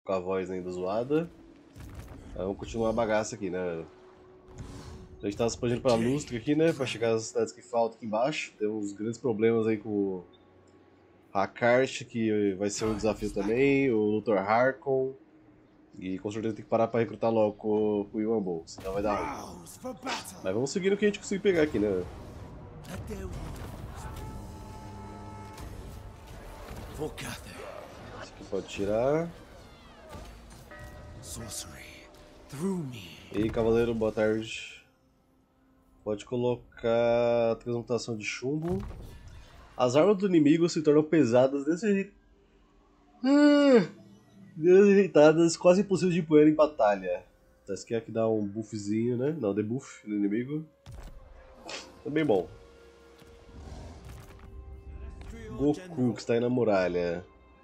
com a voz ainda zoada. Vamos continuar a bagaça aqui, né? A gente tá se expandindo pra Lustre aqui, né? Pra chegar às cidades que faltam aqui embaixo. Tem uns grandes problemas aí com o Hakart, que vai ser um desafio também. O Luthor Harkon. E com certeza tem que parar pra recrutar logo com o Iwan Bolt, senão vai dar ruim. Mas vamos seguindo o que a gente conseguir pegar aqui, né? Isso aqui pode tirar. E aí, cavaleiro, boa tarde. Pode colocar transmutação de chumbo. As armas do inimigo se tornam pesadas, desajeitadas, quase impossíveis de empunhar em batalha. Tá, isso aqui é que dá um buffzinho, né? Não, debuff no inimigo. Também bom. Goku, que está aí na muralha.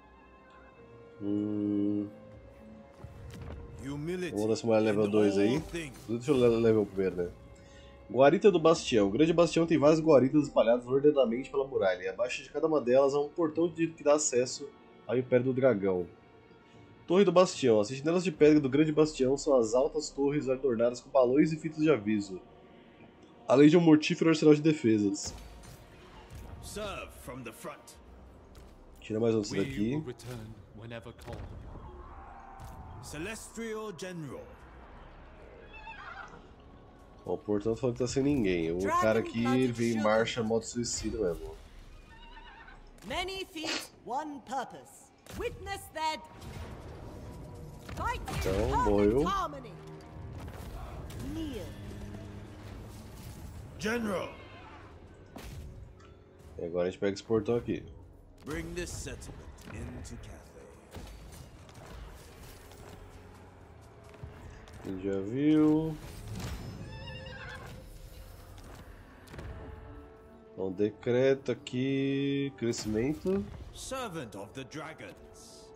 Vamos dar essa muralha level 2 aí. Deixa eu level 1 primeiro, né? Guarita do Bastião. O grande bastião tem várias guaritas espalhadas ordenadamente pela muralha, e abaixo de cada uma delas há um portão que dá acesso ao Império do Dragão. Torre do Bastião. As sentinelas de pedra do grande bastião são as altas torres adornadas com balões e fitas de aviso, além de um mortífero arsenal de defesas. Tira mais um desses daqui. Celestial General. Bom, o portão tá falando que tá sem ninguém. O cara aqui ele veio em marcha modo suicida mesmo. Many feet, one purpose. Witness that. Então, morreu. General. E agora a gente pega esse portão aqui. Bring this settlement into Cathay. Quem já viu? Um decreto aqui, crescimento. Servant of the Dragons.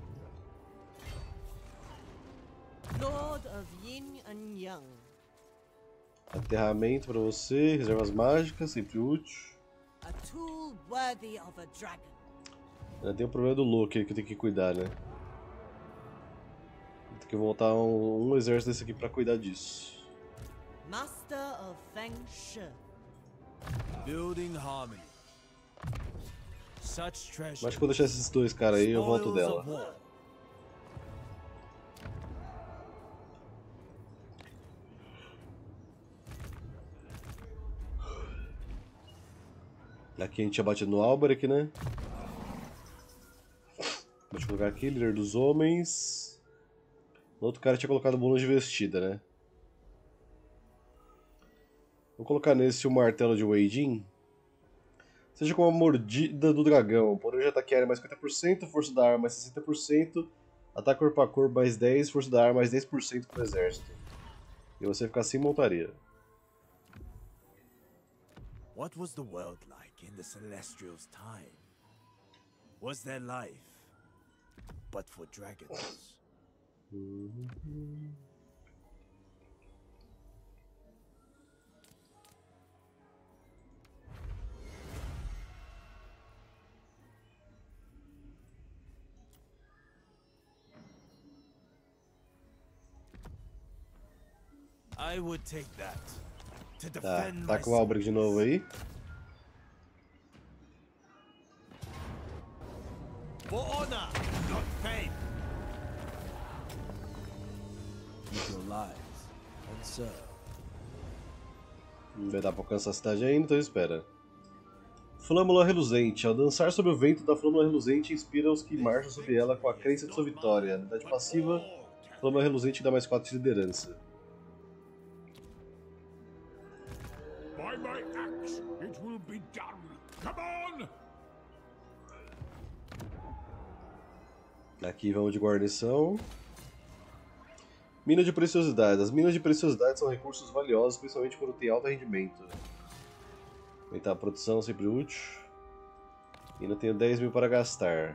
Lord of Yin and Yang. Aterramento pra você, reservas mágicas, sempre útil. A tool worthy of a dragon. Tem o problema do Loki que eu tenho que cuidar, né? Tem que voltar um exército desse aqui pra cuidar disso. Master of Feng Shui. Building harmony. Such treasure. Mas quando eu deixar esses dois caras aí, eu volto dela. Aqui a gente já bate no Alberic, né? Vou colocar aqui, líder dos homens. O outro cara tinha colocado bônus de vestida, né? Vou colocar nesse o martelo de Weijin. Seja como a mordida do dragão. Poder de ataque aéreo mais 50%, força da arma mais 60%, ataque corpo a corpo mais 10%, força da arma mais 10% pro exército. E você ficar sem montaria. What was the world like in the Celestials' time? Was there life, but for dragons? I would take that to Tá, defend tá com o Alberic de novo aí. For honor, not fame. Keep your lives and serve. Não vai dar pra alcançar a cidade ainda, então espera. Flâmula reluzente. Ao dançar sobre o vento da flâmula reluzente, inspira os que marcham sobre ela com a crença de sua vitória. Habilidade passiva, flâmula reluzente dá mais 4 de liderança. By my axe, it will be done. Come on! Aqui vamos de guarnição. Mina de preciosidades. As minas de preciosidades são recursos valiosos, principalmente quando tem alto rendimento. Aumentar a produção, sempre útil. E ainda tenho 10 mil para gastar.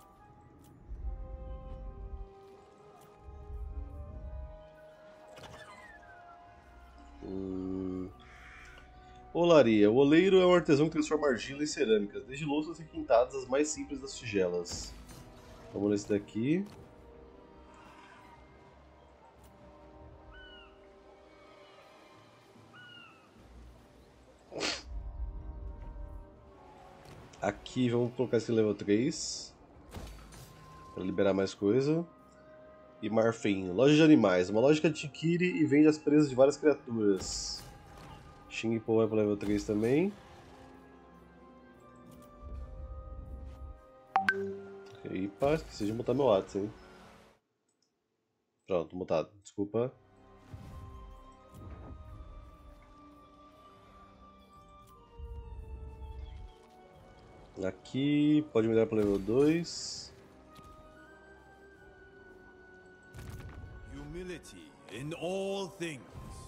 Olaria. O oleiro é um artesão que transforma argila em cerâmicas, desde louças requintadas as mais simples das tigelas. Vamos nesse daqui. Aqui vamos colocar esse level 3 para liberar mais coisa. E Marfim, loja de animais, uma loja que adquire e vende as presas de várias criaturas. Xing Po vai para level 3 também. Epa, esqueci de mutar meu WhatsApp, hein? Pronto, mutado, desculpa. Aqui, pode mudar para level 2. Humility in all things.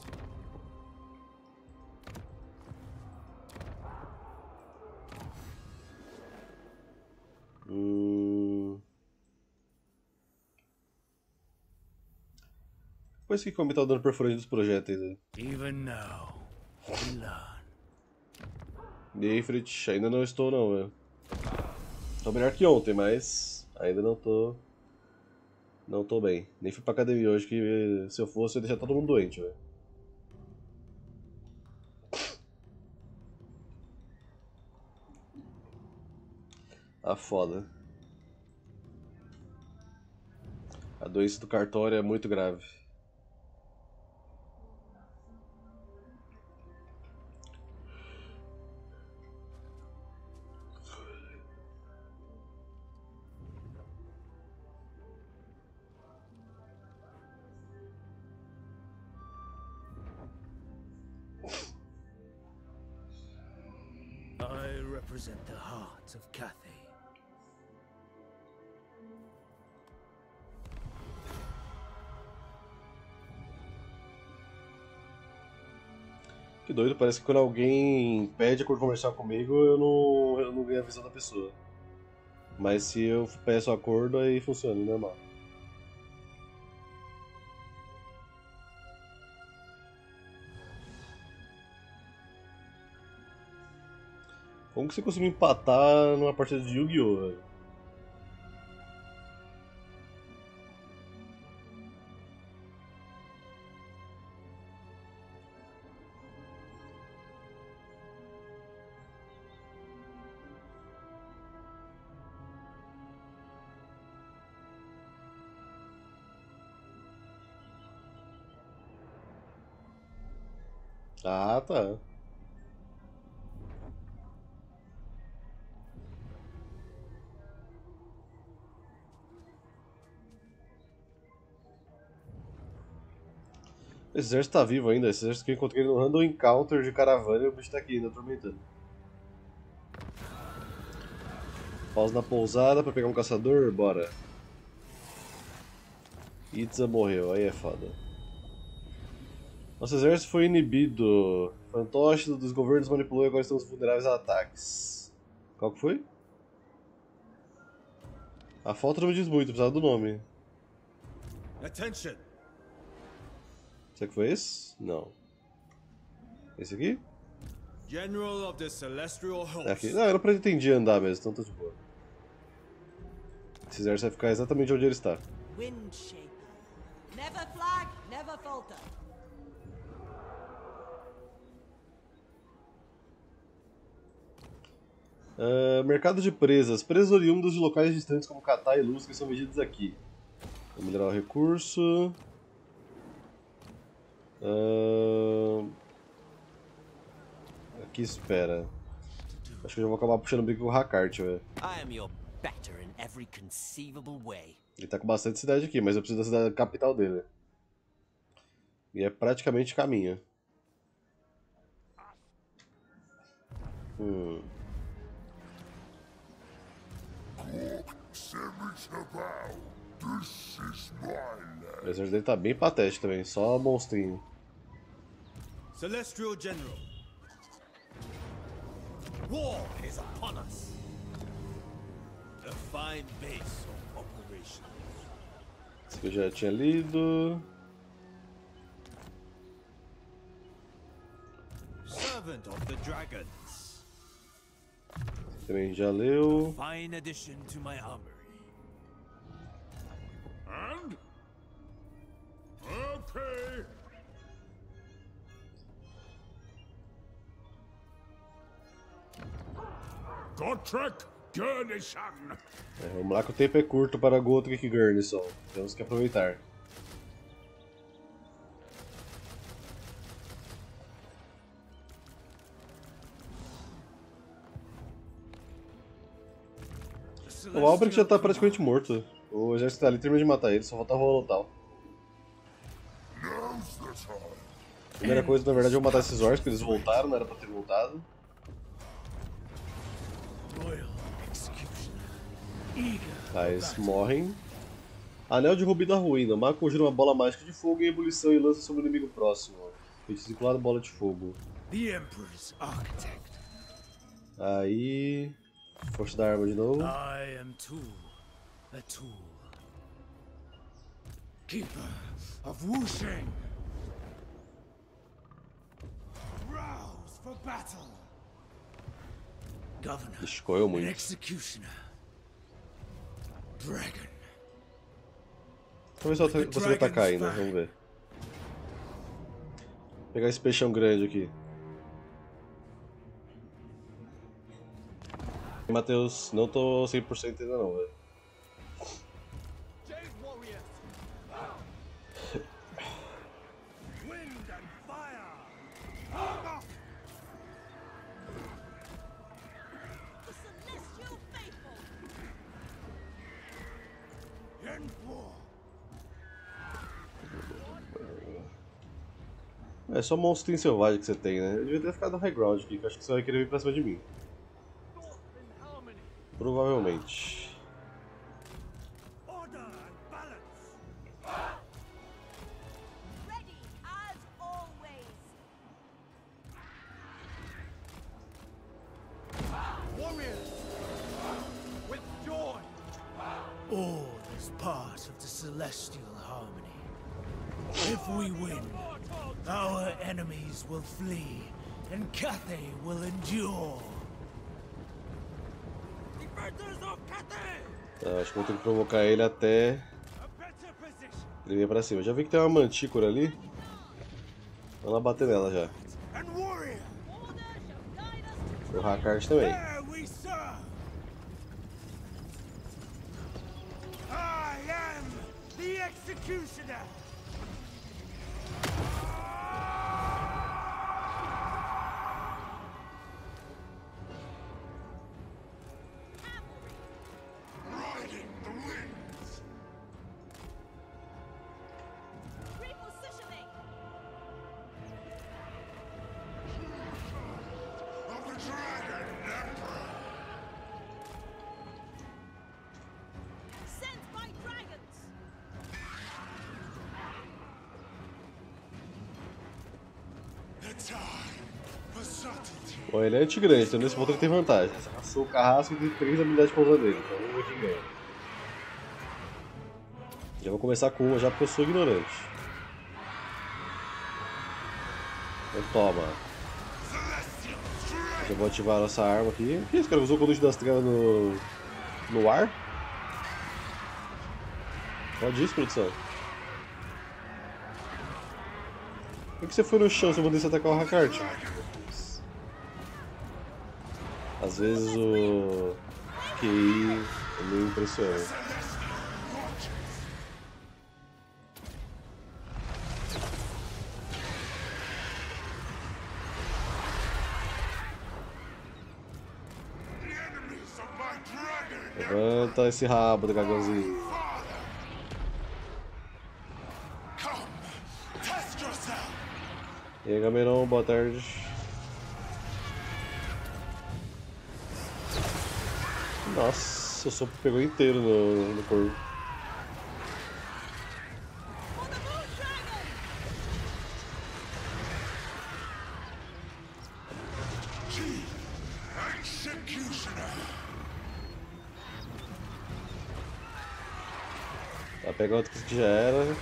Depois que como tá o dano perfurante dos projéteis aí. Even now, we learn. E aí, Fritz, ainda não estou não, velho. Tô melhor que ontem, mas ainda não tô. Não tô bem. Nem fui pra academia hoje, que se eu fosse eu ia deixar todo mundo doente, velho. Ah, foda. A doença do cartório é muito grave. I represent the heart of Cathay. Que doido, parece que quando alguém pede acordo comercial comigo, eu não ganho a visão da pessoa. Mas se eu peço acordo, aí funciona, normal. Como que você conseguiu empatar numa partida de Yu-Gi-Oh, velho? Ah, tá. Esse exército tá vivo ainda, esse exército que eu encontrei no Random Encounter de caravana e o bicho tá aqui ainda atormentando. Pausa na pousada pra pegar um caçador, bora. Itza morreu, aí é foda. Nosso exército foi inibido. Fantoche dos governos manipulou e agora estamos vulneráveis a ataques. Qual que foi? A foto não me diz muito, precisava do nome. Attention! Será que foi esse? Não. Esse aqui? General of the Celestial É aqui. Host. Não, eu não pretendia andar mesmo, então tô de boa. Esse exército vai ficar exatamente onde ele está. Windshaper. Never flag, never falter. Mercado de presas. Presas oriundas de locais distantes como Catar e Luz que são vendidas aqui. Vou melhorar o recurso. Aqui espera. Acho que eu já vou acabar puxando briga com o Hakart, velho. I am your better in every conceivable way. Ele tá com bastante cidade aqui, mas eu preciso da cidade capital dele. E é praticamente caminho. O exército dele tá bem patético também, só monstrinho. Celestial General. War is upon us. A fine base of operations. Esse que eu já tinha lido. Servant of the Dragons. Esse também já leu. Fine addition to my armory. And? Okay. Gotrek Gurnisson. Vamos lá que o tempo é curto para Gotrek Gurnisson. Temos que aproveitar. O Albrecht já tá praticamente morto. O exército tá ali, termina de matar ele, só falta o Volotal. Primeira coisa, na verdade, é eu matar esses orcs, porque eles voltaram, não era pra ter voltado. Tá, eles morrem. Anel de Rubi da Ruína. O mago conjura uma bola mágica de fogo em ebulição e lança sobre o inimigo próximo. Feitiço circular, bola de fogo. Aí... Força da arma de novo. I am a tool. Keeper of Wusheng. Rouse for battle. Governor Escolheu and muito. executioner. Dragon. Vamos ver se eu consigo atacar ainda, vamos ver. Vou pegar esse peixão grande aqui. Matheus, não tô 100% ainda não, velho. É só monstrinho selvagem que você tem, né? Eu devia ter ficado no high ground aqui, que eu acho que você vai querer vir pra cima de mim. Provavelmente. All is part of the celestial harmony. If we win, our enemies will flee, and Cathay will endure. Tá, acho que vou ter que provocar ele até ele vir pra cima. Eu já vi que tem uma mantícora ali. Vamos lá bater nela já. O Hakart também. Bom, ele é anti-grande, então nesse ponto ele tem vantagem. Você passou o carrasco e tem 3 habilidades de pousar dele, então vamos ver quem ganha. Já vou começar com uma já porque eu sou ignorante. Então toma. Já vou ativar a nossa arma aqui. O que esse cara usou o conduto das trevas no ar? Pode isso, produção? Por que você foi no chão se eu pudesse atacar o Hakart? Às vezes o QI me impressiona. Levanta esse rabo do dragãozinho. E aí, Gameron, boa tarde. Nossa, o sopro pegou inteiro no corpo. Vai pegar outro que já era.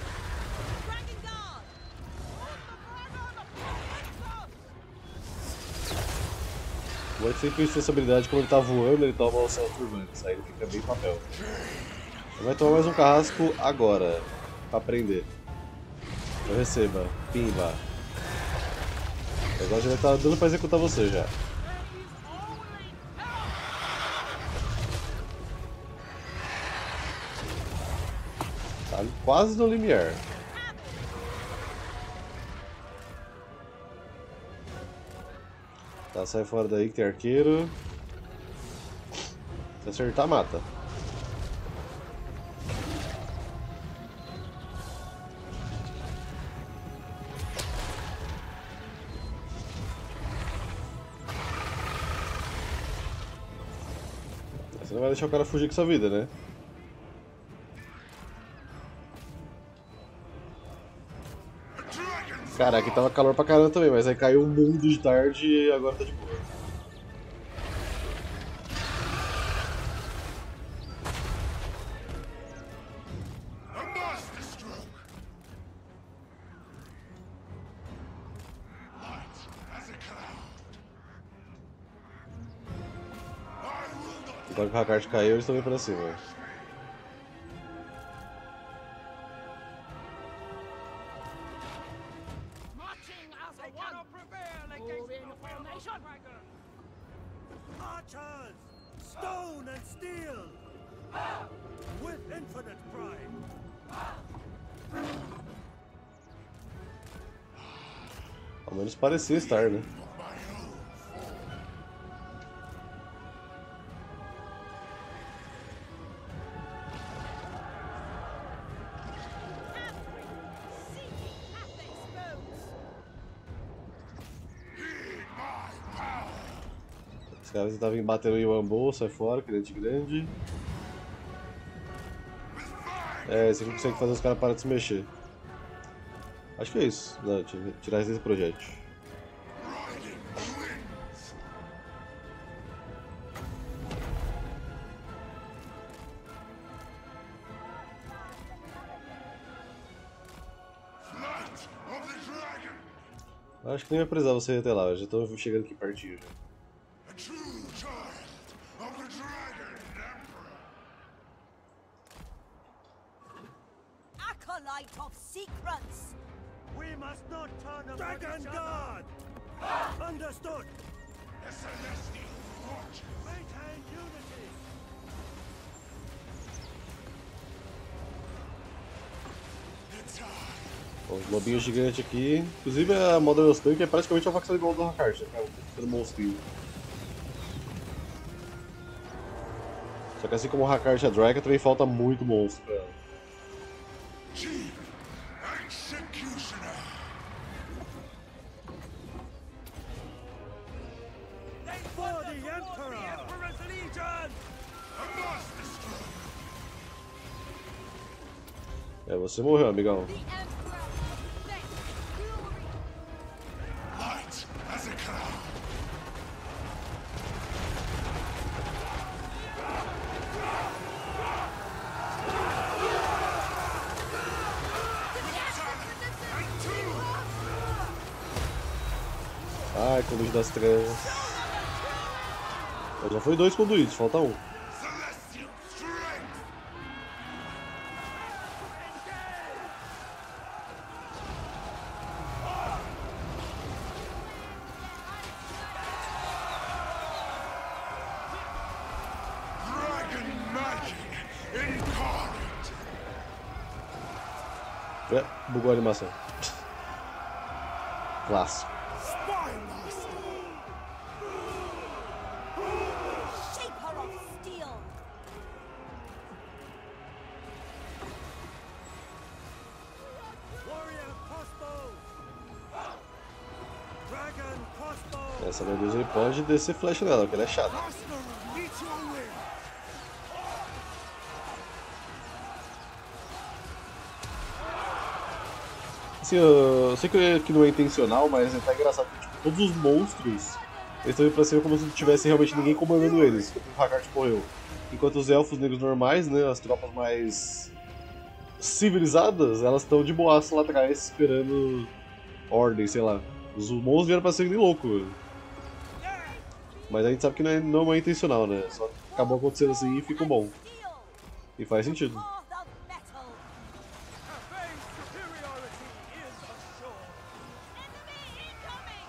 O Ed sempre tem essa habilidade, quando ele tá voando, ele toma o céu turbantes, aí ele fica bem papel. Ele vai tomar mais um carrasco agora, pra aprender. Eu receba, pimba. Agora já vai estar dando pra executar você já. Tá quase no limiar. Tá, sai fora daí que tem arqueiro. Se acertar, mata. Você não vai deixar o cara fugir com sua vida, né? Caraca, aqui tava calor pra caramba também, mas aí caiu um mundo de tarde e agora tá de boa. Agora que o Hakart caiu, eles estão indo pra cima. Archers, stone and steel, with infinite pride. Ao menos parecia estar, né? Os caras estavam batendo em Wambo, sai fora, cliente grande. É, esse aqui consegue fazer os caras pararem de se mexer. Acho que é isso. Não, tirar esse projétil. Acho que nem vai precisar você ir até lá, eu já tô chegando aqui pertinho já. Acolyte of secrets! We must not turn upon Dragon Guard! Understood! The Celestial Fortress! Maintain unity! Os lobinhos gigantes aqui. Inclusive a Modern Tank é praticamente uma facção igual do Hakart, né? É um monstrinho. Só que assim como o Hakart e a Draca, também falta muito monstro pra ela. Chief Executioner. For the Emperor! The Emperor's Legion! É, você morreu, amigão. The Emperor next glory! Light as a cloud. Ai, conduíte das trevas. Já foi 2 conduítes, falta 1. Celestial strength. Dragon magic incarnate. É, bugou a animação. Clássico. Shaper of steel! Warrior crossbow! Dragon crossbow! Essa medusa aí pode descer flecha nela, porque ela é chata. Assim, eu sei que não é intencional, mas tá engraçado que tipo, todos os monstros eles estão indo pra cima como se não tivesse realmente ninguém comandando eles, porque o Hakart morreu. Enquanto os elfos negros normais, né, as tropas mais civilizadas, elas estão de boaça lá atrás esperando ordem, sei lá. Os monstros vieram pra cima nem louco. Mas a gente sabe que não é intencional, né? Só acabou acontecendo assim e ficou bom. E faz sentido. Path of metal! Base superiority is assured! Enemy incoming!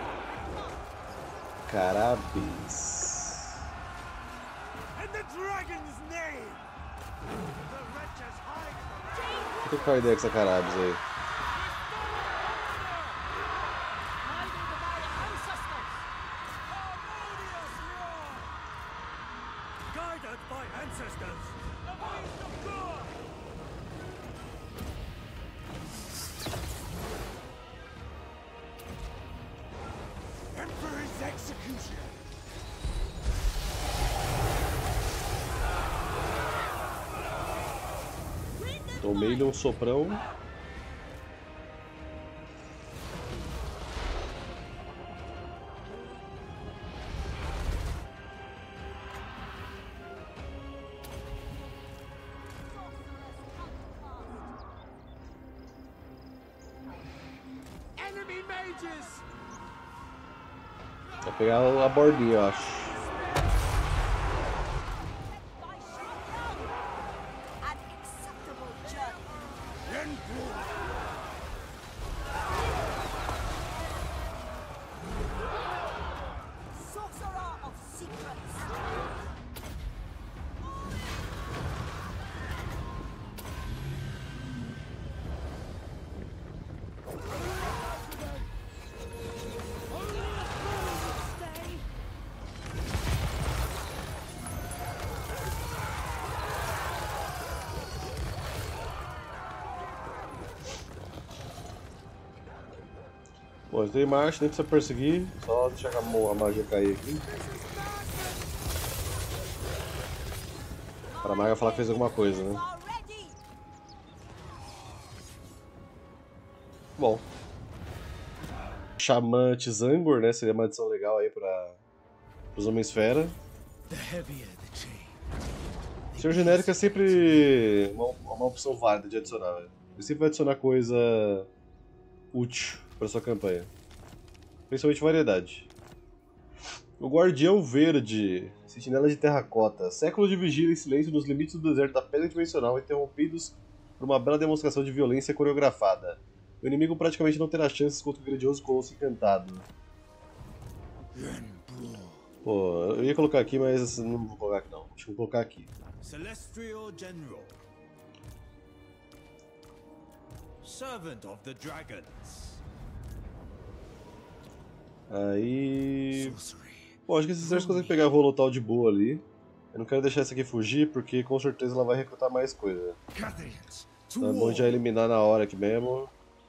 Carabis. And the dragon Vou trocar ideia com essa Carabs aí. Tomei-lhe um soprão. Vou pegar a bordinha, eu acho. Bom, entrei em marcha, nem precisa perseguir, só deixar a magia cair aqui. Para a maga falar que fez alguma coisa, né? Bom. Xamã Tzangor, né? Seria uma adição legal aí para os Homem-Esfera. Ser genérico é sempre uma opção válida de adicionar, velho. Ele sempre vai adicionar coisa útil para sua campanha. Principalmente variedade. O Guardião Verde, sentinela de terracota. Séculos de vigília em silêncio nos limites do deserto da Pedra Dimensional, interrompidos por uma bela demonstração de violência coreografada. O inimigo praticamente não terá chances contra o grandioso Colosso Encantado. Pô, eu ia colocar aqui, mas não vou colocar aqui não. Deixa eu colocar aqui. Celestial General. Servant of the Dragons. Aí... Bom, acho que esses exércitos conseguem pegar a Volotal de boa ali. Eu não quero deixar essa aqui fugir, porque com certeza ela vai recrutar mais coisa. Então é bom já eliminar na hora aqui mesmo.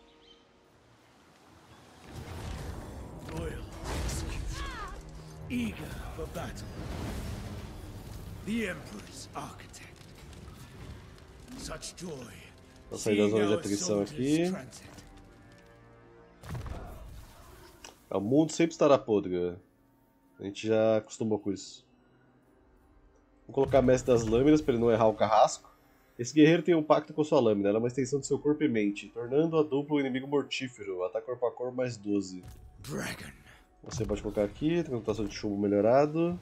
Eager for battle. The Emperor's architect. Such joy. Vou sair da zona de atrição aqui. O mundo sempre estará podre, galera. A gente já acostumou com isso. Vou colocar Mestre das Lâminas para ele não errar o carrasco. Esse guerreiro tem um pacto com sua lâmina, ela é uma extensão do seu corpo e mente, tornando a duplo um inimigo mortífero. Ataque corpo a corpo mais 12. Dragon. Você pode colocar aqui, transmutação de chumbo melhorado.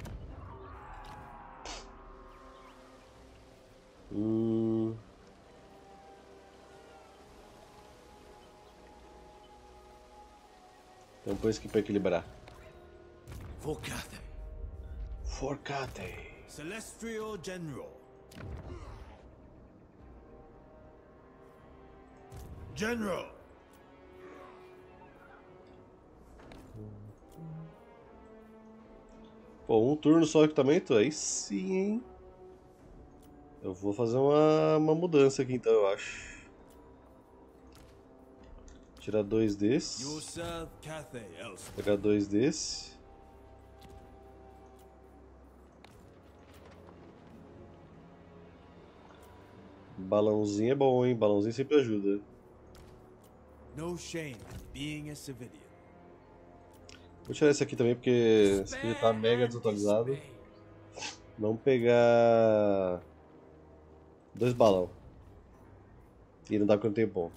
Então põe isso aqui pra equilibrar. Forcate. Celestial General. General. Pô, um turno só de equipamento? Aí sim, hein? Eu vou fazer uma mudança aqui então, eu acho. Tirar 2 desses. Pegar 2 desse. Balãozinho é bom, hein? Balãozinho sempre ajuda. No shame being a civilian. Vou tirar esse aqui também porque esse aqui já tá mega desatualizado. Vamos pegar 2 balão. E não dá porque não tem ponto.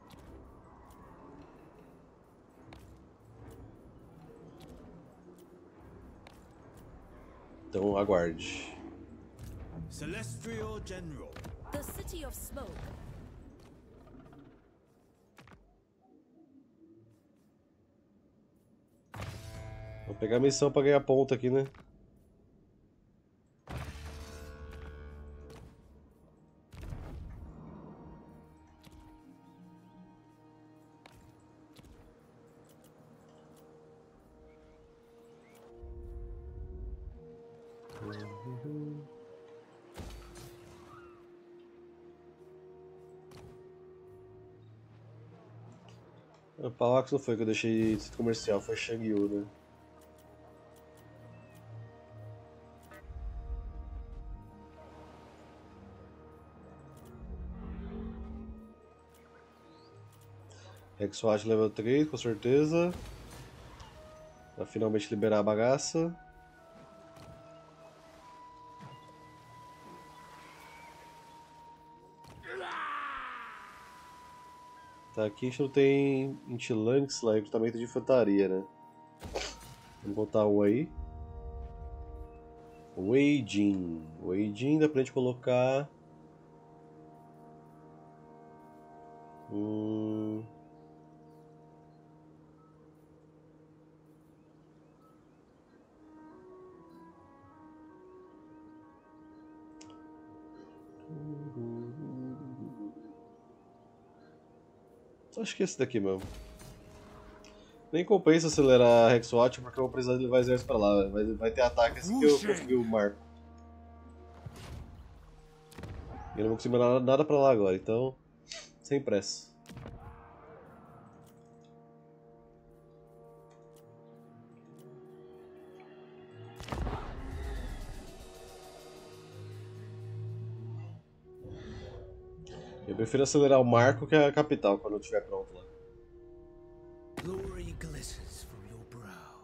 Então aguarde. Celestial General. The City of Smoke. Vou pegar a missão pra ganhar ponto aqui, né? O Pawax não foi que eu deixei de centro comercial, foi Shangyu, né? Hexwatch level 3, com certeza. Pra finalmente liberar a bagaça. Tá, aqui a gente não tem Intilanx lá, recrutamento de infantaria, né? Vamos botar um aí. Weijin. Weijin dá pra gente colocar... Acho que é esse daqui mesmo. Nem compensa acelerar a Hexwatch porque eu vou precisar de levar exército pra lá. Vai ter ataque assim que eu conseguir o marco. E eu não vou conseguir mandar nada pra lá agora, então... Sem pressa. Eu prefiro acelerar o marco que a capital quando eu estiver pronto lá. Glory glitters from your brow.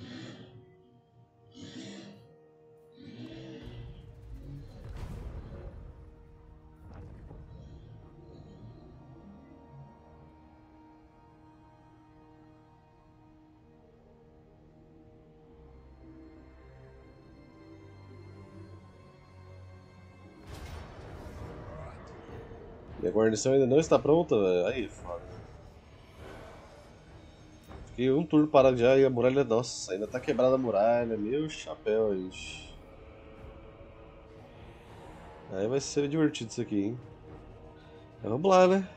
Minha guarnição ainda não está pronta, velho. Aí, foda. Fiquei um turno parado já e a muralha... Nossa, ainda tá quebrada a muralha. Meu chapéu, gente. Aí vai ser divertido isso aqui, hein. Mas vamos lá, né?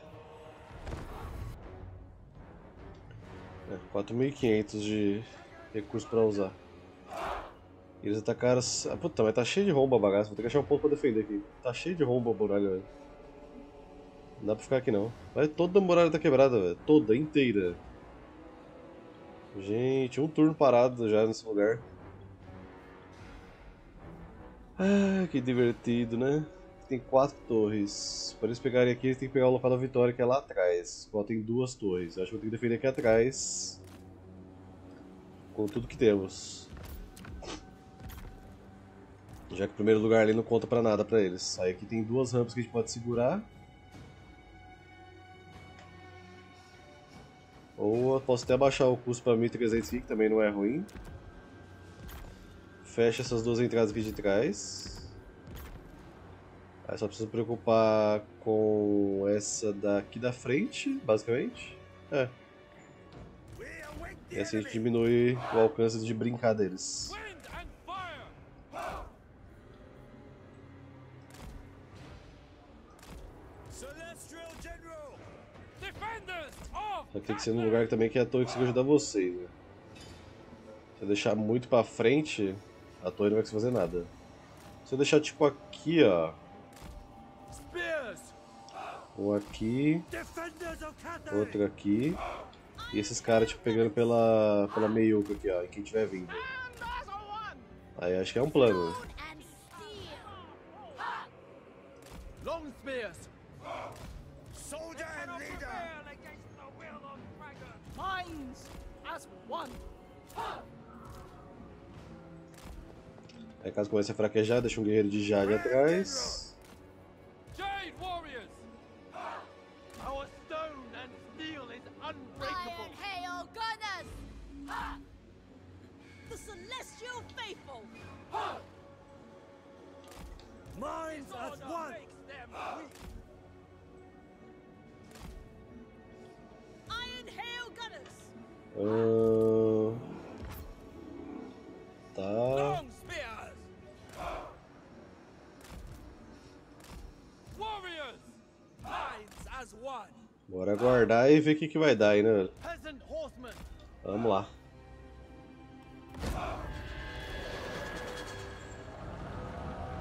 4.500 de recursos pra usar. Eles atacaram... Ah, puta, mas tá cheio de rombo a bagaça. Vou ter que achar um ponto pra defender aqui. Tá cheio de rombo a muralha, velho. Não dá pra ficar aqui não. Mas toda a muralha tá quebrada, velho. Toda, inteira. Gente, um turno parado já nesse lugar. Ah, que divertido, né? Tem 4 torres. Para eles pegarem aqui, eles têm que pegar o local da vitória, que é lá atrás. Qual tem 2 torres. Eu acho que eu tenho que defender aqui atrás. Com tudo que temos. Já que o primeiro lugar ali não conta pra nada pra eles. Aí aqui tem 2 rampas que a gente pode segurar. Ou eu posso até baixar o custo para 1.300 aqui, que também não é ruim. Fecha essas 2 entradas aqui de trás. Aí só preciso preocupar com essa daqui da frente, basicamente. É. E assim a gente diminui o alcance de brincar deles. Só que tem que ser num lugar também que a torre consiga ajudar vocês, né? Se eu deixar muito pra frente, a torre não vai conseguir fazer nada. Se eu deixar tipo aqui, ó. Um aqui. Outro aqui. E esses caras tipo pegando pela meiuca aqui, ó. E quem tiver vindo. Aí acho que é um plano. Long spears. Soldier and leader. Minds as one. Aí caso comece a fraquejar, deixa um guerreiro de Jade atrás. Jade warriors. Our stone and steel is unbreakable. Iron Hail Gunners. The Celestial Faithful. Minds as one. Iron Hail Gunners. Tá. Long spears. Warriors. Minds as one. Bora aguardar e ver o que vai dar aí, né? Peasant horsemen. Vamos lá.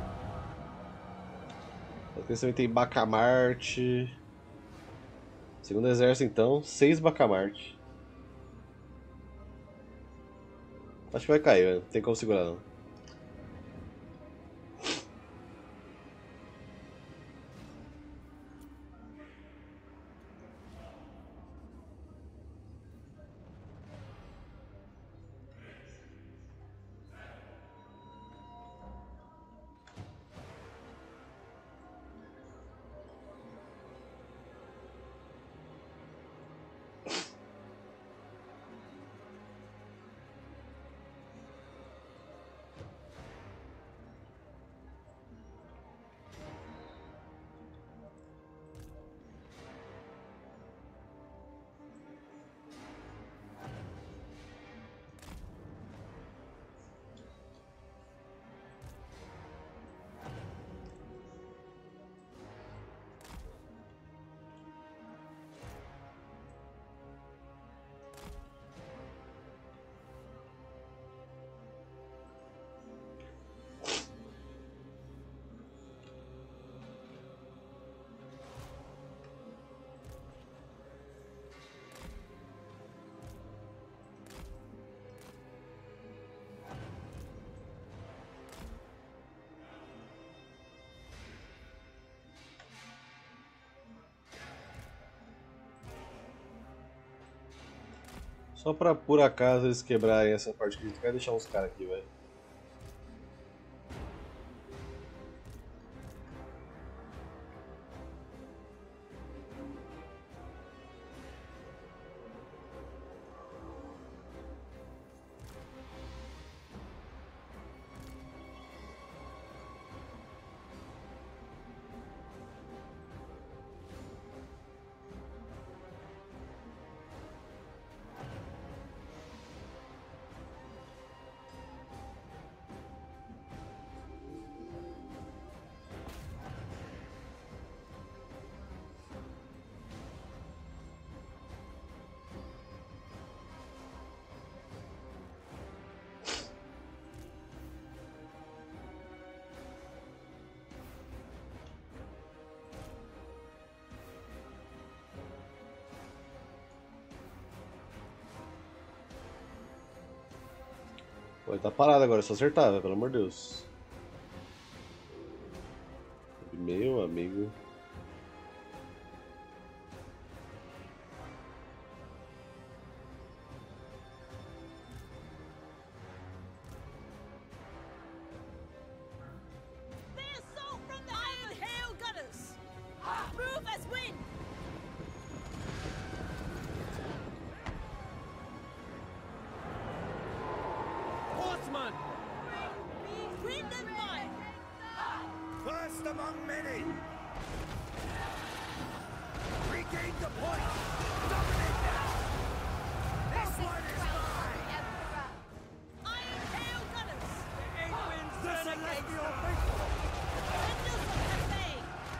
Aqui também tem Bacamarte. Segundo exército, então, 6 Bacamarte. Acho que vai cair, velho. Não tem como segurar, não. Só pra por acaso eles quebrarem essa parte que a gente vai deixar uns caras aqui, velho. Pô, ele tá parado agora, é só acertar, velho, pelo amor de Deus. Meu amigo. The assault from the Iron Hail Gunners! Move as wind! Horseman! Wind and fire! First among many! Regain the point! Dominate now! This one is mine! Iron Hail Gunners! The Celestial Faithful! Angels of Cathay!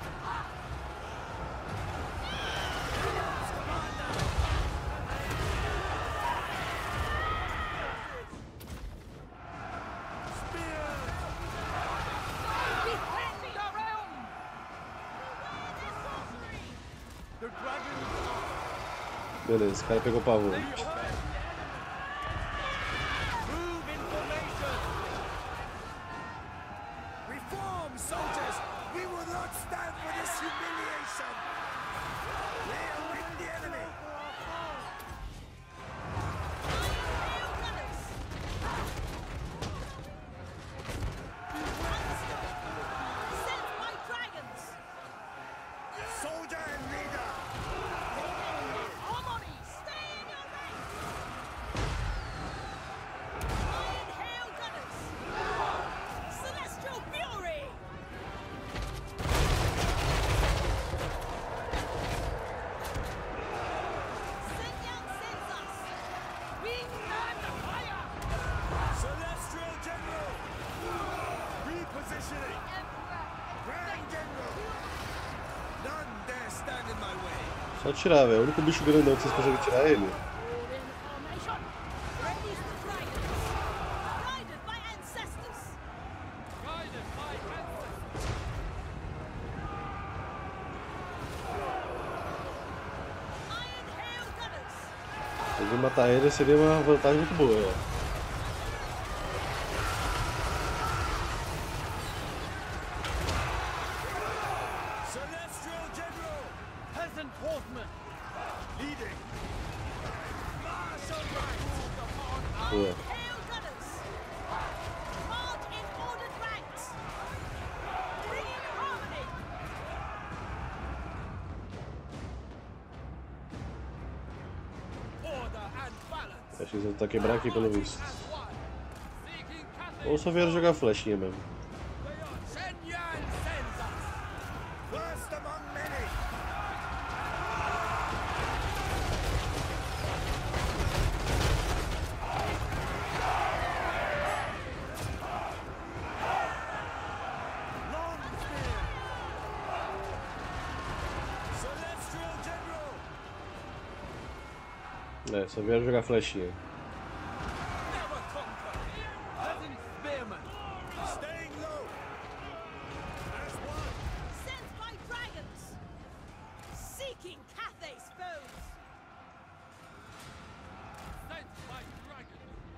Defend the realm! Beware their sorcery! The dragon! Beleza, esse cara pegou o pavor. Move in formation! Reform, soldiers! We will not stand for this humiliation! Clear with the enemy! Hail Gunners! Sent by dragons! Soldier and leader! Harmony! Stay in your ranks! Iron Hail Gunners! Celestial Fury! Send down Sensas! Wing and fire! Celestial General! Repositioning! Grand General! None dare stand in my way! Só tirar, velho. O único bicho grandão que vocês conseguem tirar é ele. In formation! Release the dragons! Guided by ancestors! Guided by ancestors! Conseguir matar ele seria uma vantagem muito boa. Celestial General! Peasant Horseman! Leading! Marshal ranks! Boa. Hail gunners! March in ordered ranks! Bring in harmony! Order and balance! Acho que eles vão tentar quebrar aqui pelo visto. As one! Seeking Cathay! Ou só vieram jogar flechinha mesmo. Shen Yan sends us! First among many! Long spear! Celestial General! É, só vieram jogar flechinha. Never conquer! Peasant spearman! Staying low! As one! Sent by dragons! Seeking Cathay's foes! Sent by dragon!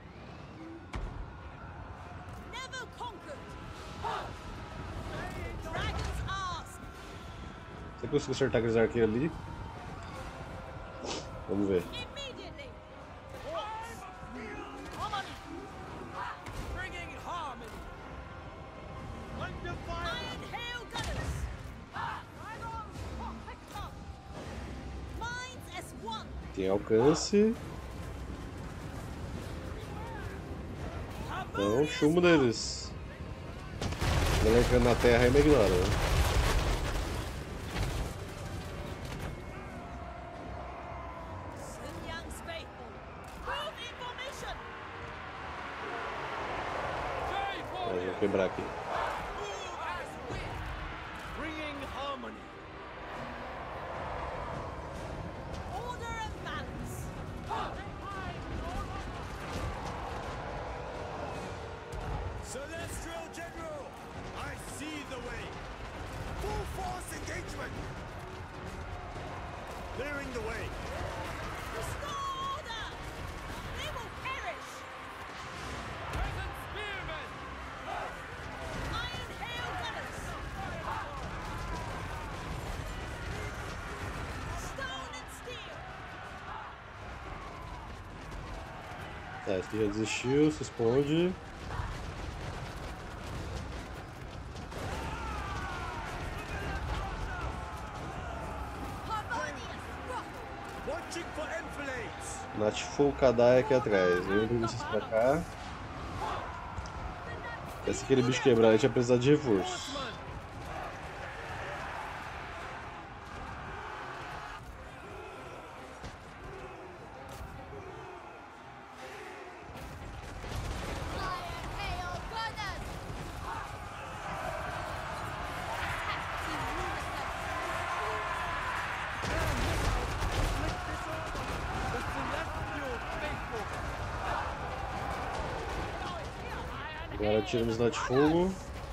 Never conquered! Dragons ask! Você conseguiu acertar aqueles arqueiros ali? Vamos ver. Immediately! Bringing harmony! Iron Hail gunners! Minds as one! Tem alcance. Então, chumbo deles. Galera que anda na terra aí me ignora, né? Sun Yang's faithful! Move in formation! Mas vou quebrar aqui. Move as wind! Bringing harmony! Order and balance! Celestial General! I see the way! Full force engagement! Clearing the way! Restore order! They will perish! Peasant spearmen! Iron Hail gunners! Stone and steel! Tá, esse aqui já desistiu, se esconde. Harmonious! Rock! Watching for enfilades! Nightfall Kadai aqui atrás. Vem com vocês pra cá. Se aquele bicho quebrar, a gente vai precisar de reforço. Horseman! Iron Hail gunners! The Celestial Faithful! Agora tiramos Nightfall.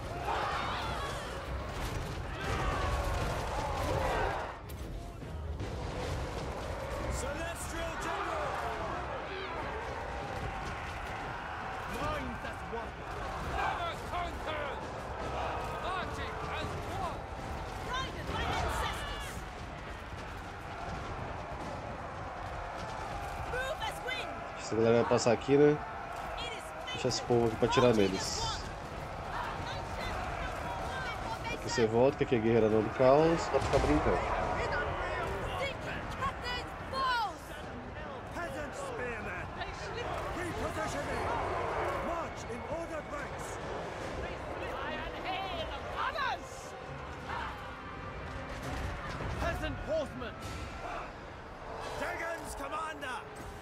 Celestial General! Minds as one! Never conquered! Marching as one! Guided by ancestors! Move as wind! Essa galera vai passar aqui, né? It is Deixa esse povo aqui pra tirar neles. Aqui você volta, que aqui é guerreira não do caos, dá pra ficar brincando. Peasant spearmen! Repositioning! March in ordered ranks! Peasant horsemen! Dragon's commander!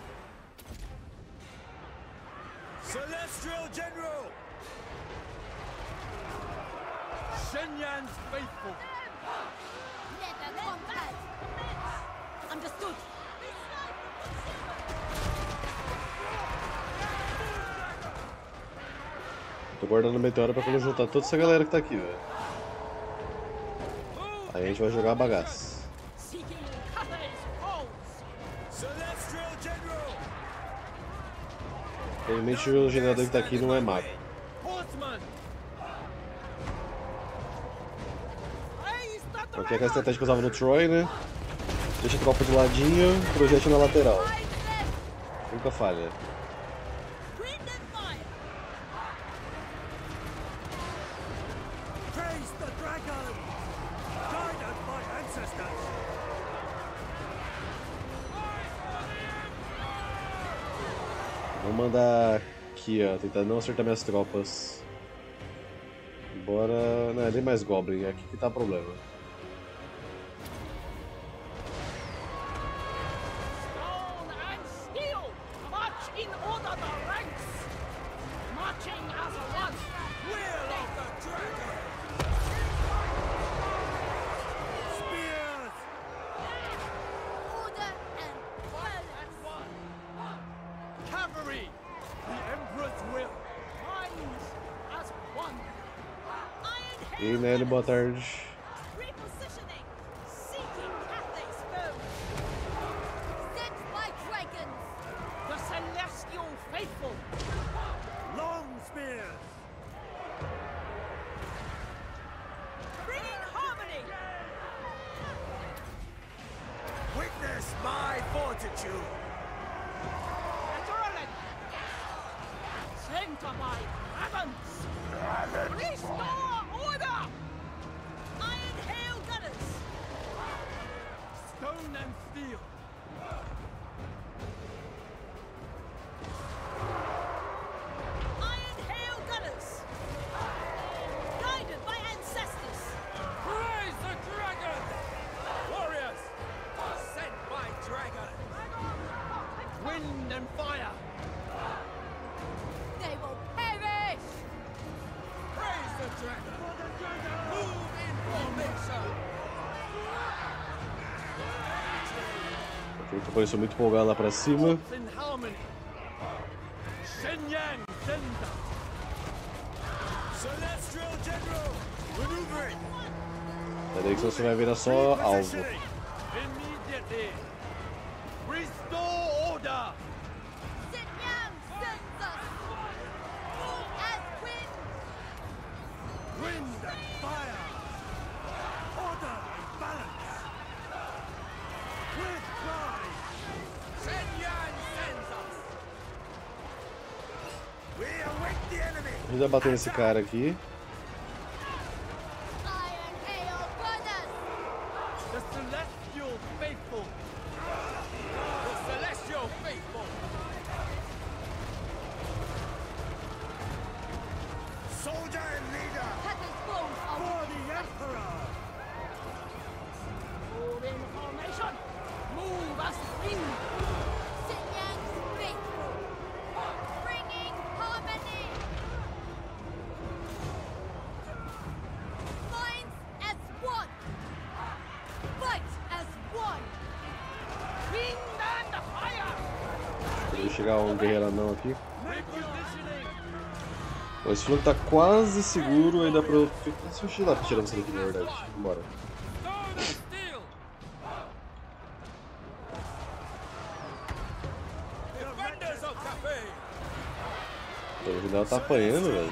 Celestial General! Shenyan's faithful! Understood. Tô guardando meteoro pra quando juntar toda essa galera que tá aqui, velho. Aí a gente vai jogar a bagaça. Seeking Cathay's foes. Celestial General! Infelizmente o generador que tá aqui não é mago. Horseman! Raise the Aqui é aquela estratégia que eu usava no Troy, né? Deixa a tropa de ladinho, projete na lateral. Nunca falha. wind and fire. Praise the dragon! Guided by ancestors! Vou mandar aqui, ó, tentar não acertar minhas tropas. Embora... Não, é nem mais Goblin, é aqui que tá o problema. Stone and steel. March in order the ranks. Marching as one. Will of the dragon! Spears! Order and balance. Cavalry! The Emperor's will! Minds as one. Iron E Hail Nelly, boa tarde. repositioning. Seeking Cathay's foe. Sent by dragons. The celestial faithful. Long spears! Bringing harmony. Witness my fortitude! Adrenaline. Sent by dragons. Restore order. Iron Hail gunners. Stone and steel! Iron Hail gunners. Guided by ancestors. Praise the dragon! Warriors! Sent by dragon! Wind and fire! They will perish. Praise the dragon! Move in formation! Ok, que apareceu muito empolgado lá pra cima. In harmony! Shenyang Zenda! Celestial General! Maneuvering! Peraí que senão você vai virar só alvo. Immediately! Restore order! Sinyang sends us. Full as wind. Wind and fire! Order and balance! With pride! Shenyang sends us! We await the enemy! A gente vai bater nesse cara aqui. Iron Hail gunners. The celestial faithful! The celestial faithful! Soldier and leader! Cathay's bones are For the Emperor! move in formation. Move as wind. Sinyang's faithful. Bringing harmony. Minds as one. Fight as one. Wind and fire. Deixa chegar um guerreiro anão aqui. Repositioning! Bom, esse flanco tá quase seguro, ainda pra eu... Deixa eu lá pra tirar você daqui, na verdade. Bora. Stone and steel! Defenders of Cathay! O general tá apanhando, velho.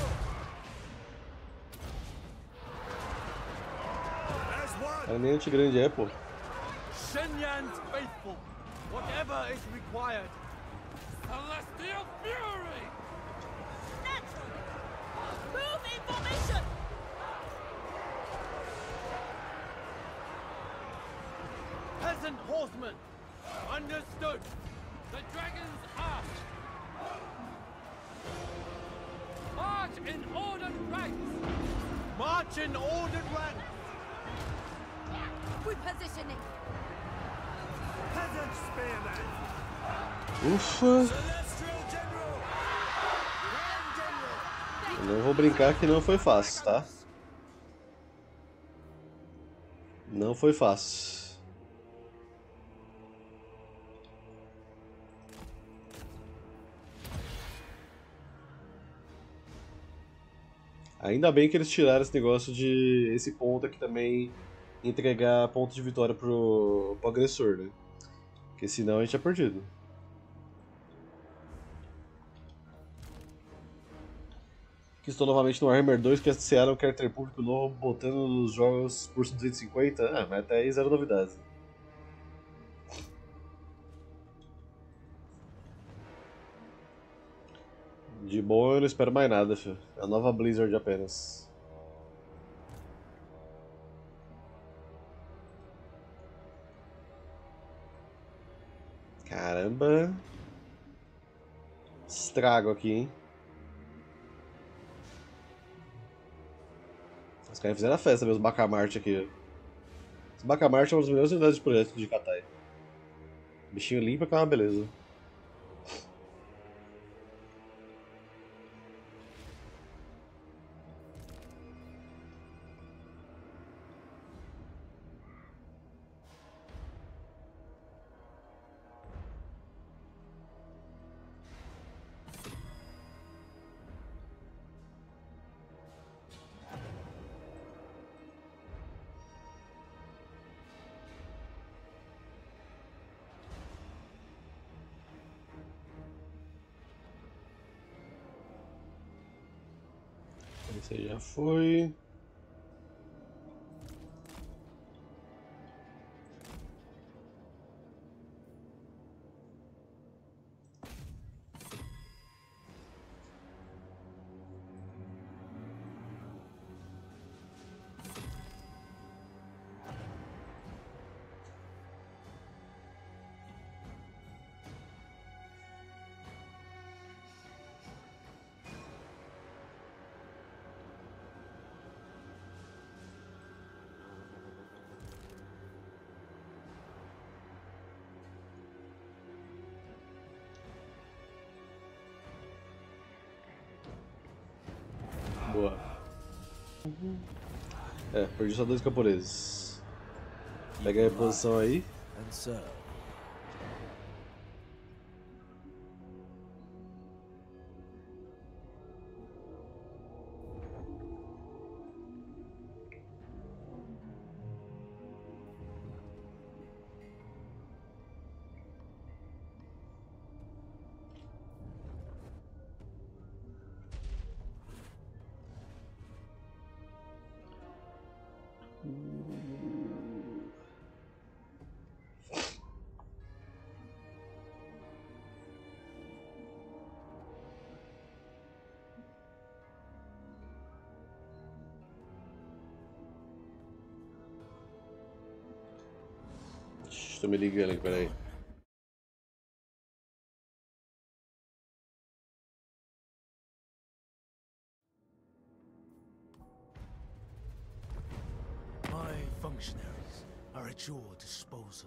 As one! Cara, nem anti-grande é, pô. Shenyang's faithful! Whatever is required! Celestial fury! Natural. Move in formation. Peasant horsemen! Understood! The dragon's aft! March in ordered ranks! March in ordered ranks! Repositioning. Peasant spearmen! Ufa! Celestial General! Grand General! Eu não vou brincar que não foi fácil, tá? Não foi fácil. Ainda bem que eles tiraram esse negócio de esse ponto aqui também entregar ponto de vitória pro agressor, né? Porque senão a gente é perdido. Que estou novamente no Warhammer 2, que a Seattle quer ter público novo, botando nos jogos por 250. Ah, mas até aí zero novidades. De bom eu não espero mais nada, filho. É a nova Blizzard apenas. Caramba. Estrago aqui, hein? Os caras fizeram a festa mesmo, os Bacamarte aqui. Os Bacamarte é uma das melhores unidades de projeto de Katai. Bichinho limpo que é uma beleza. Esse aí já foi. Boa. É, perdi só 2 camponeses. Pega a reposição aí. And so, Tô me ligando aqui, peraí. My functionaries are at your disposal.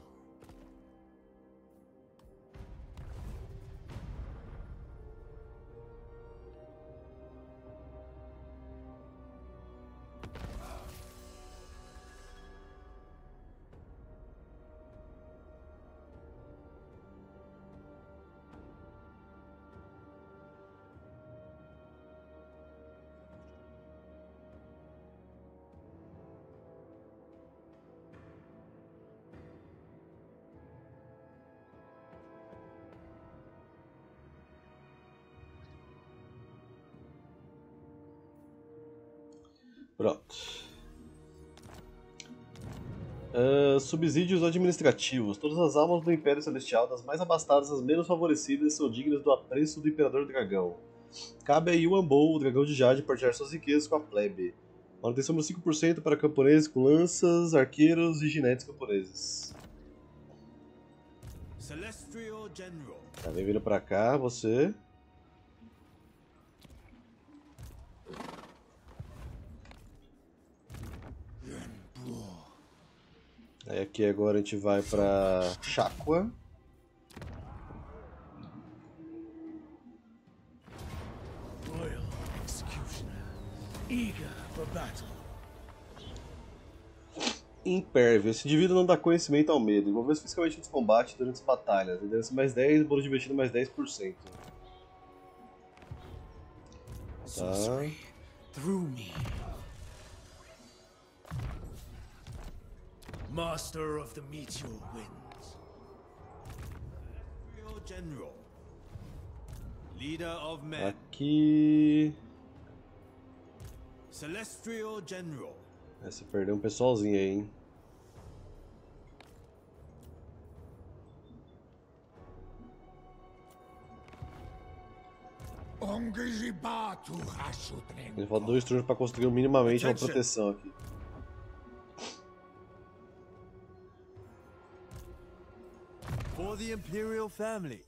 Pronto. Subsídios administrativos. Todas as almas do Império Celestial, das mais abastadas às menos favorecidas, são dignas do apreço do Imperador Dragão. Cabe a Yuan Bo, o dragão de Jade, partilhar suas riquezas com a plebe. Manutenção de 5% para camponeses com lanças, arqueiros e ginetes camponeses. Celestial General. Tá, vem vindo pra cá, você. Aí aqui agora a gente vai pra Chaqua. Royal Executioner, eager for battle. Impervio. Esse indivíduo não dá conhecimento ao medo. Envolveu-se fisicamente nos combates durante as batalhas. Liderança mais 10, bônus de investido mais 10%. Sorcery through me. Master of the Meteor Winds. Celestial General. Leader of men. Aqui. Celestial General. Você perdeu um pessoalzinho aí, hein? Ele falta 2 turnos para construir minimamente uma proteção aqui. For the Imperial Family.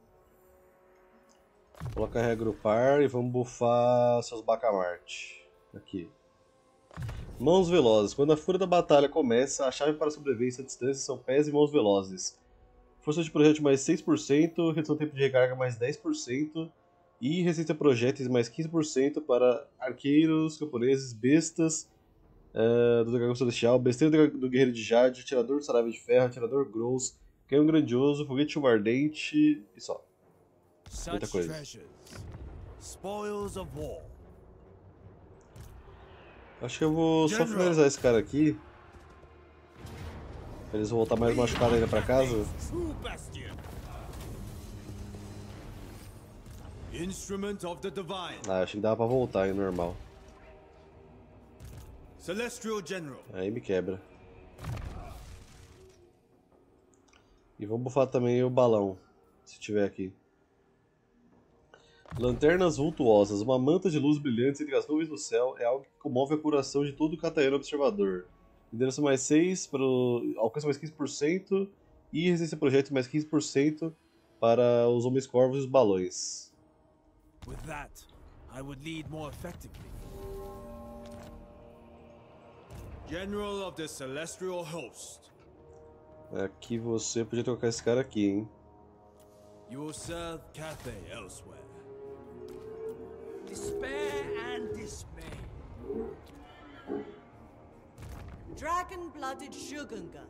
Coloca reagrupar e vamos buffar seus Bacamarte. Aqui. Mãos velozes. Quando a fúria da batalha começa, a chave para a sobrevivência à distância são pés e mãos velozes. Força de projétil mais 6%, redução do tempo de recarga mais 10%, e resistência a projéteis mais 15% para arqueiros, camponeses, bestas do dragão celestial, besteiro do guerreiro de jade, atirador do saraiva de ferro, atirador grosso, canhão grandioso, foguete chuva ardente e só. Muita coisa. Spoils of war. Acho que eu vou só finalizar esse cara aqui. Pra eles voltar mais machucados ainda pra casa. Instrument of the Divine. Acho que dava pra voltar aí, normal. Celestial General. Aí me quebra. E vamos buffar também o balão, se tiver aqui. Lanternas vultuosas. Uma manta de luz brilhante entre as nuvens do céu é algo que comove a coração de todo Cataiano observador. Liderança mais 6, alcance mais 15% e resistência a projéteis mais 15% para os homens corvos e os balões. With that, I would lead more effectively. General of the Celestial Host. Aqui você podia trocar esse cara aqui, hein? You will serve Cathay elsewhere. Despair and dismay. Dragon-blooded Shogunga.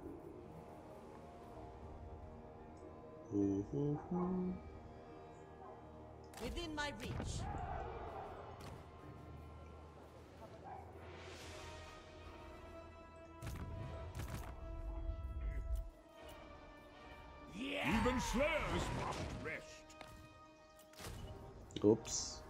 Within my reach. Even slayers must rest. Ops.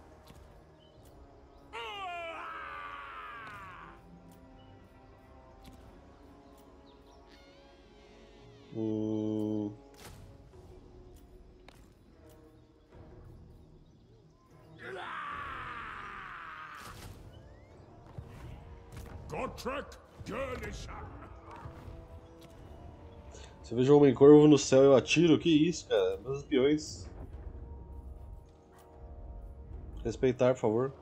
Gotrek Gurnishan. Se eu vejo um homem corvo no céu eu atiro, que isso, cara? Meus espiões. Respeitar, por favor.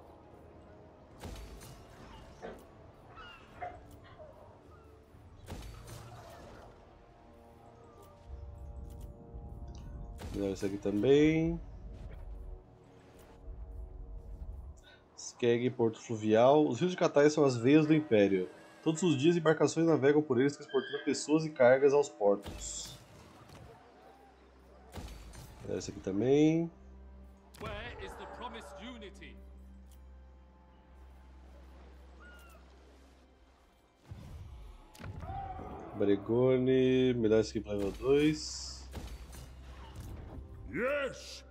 Melhor esse aqui também. Skeg, Porto Fluvial. Os rios de Cathay são as veias do Império. Todos os dias embarcações navegam por eles transportando pessoas e cargas aos portos. Melhor esse aqui também. Where is the promised unity? Bregone. Melhor esse aqui para level 2. Yes.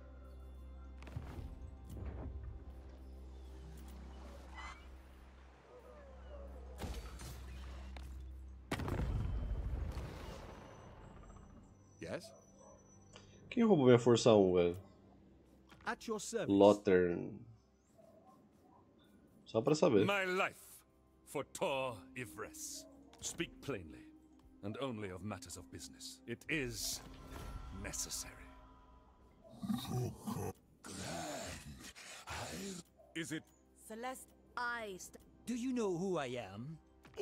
Yes? Quem roubou minha força 1, velho? At your service. Lothern. Só pra saber. My life for Tor Ivres. Speak plainly, and only of matters of business. It is necessary. Is it Celeste, Do you know who I am?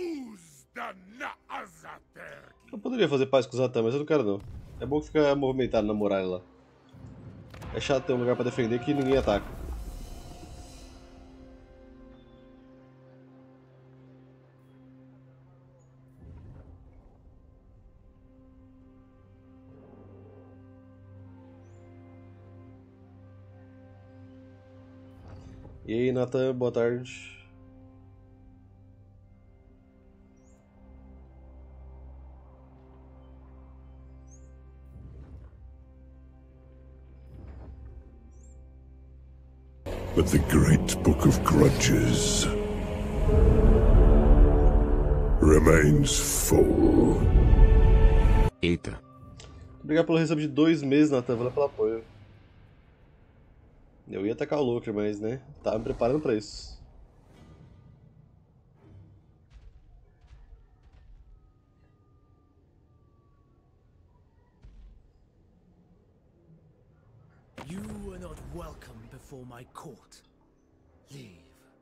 Eu poderia fazer paz com os Zatan, mas eu não quero não. É bom que fica movimentado na muralha lá. É chato ter um lugar pra defender que ninguém ataca. E aí, Nathan, boa tarde. but the great book of grudges? remains full. Eita. Obrigado pelo resub de 2 meses, Nathan. Valeu pelo apoio. Eu ia atacar o Looker, mas né, tava me preparando pra isso. You are not welcome before my court. Leave.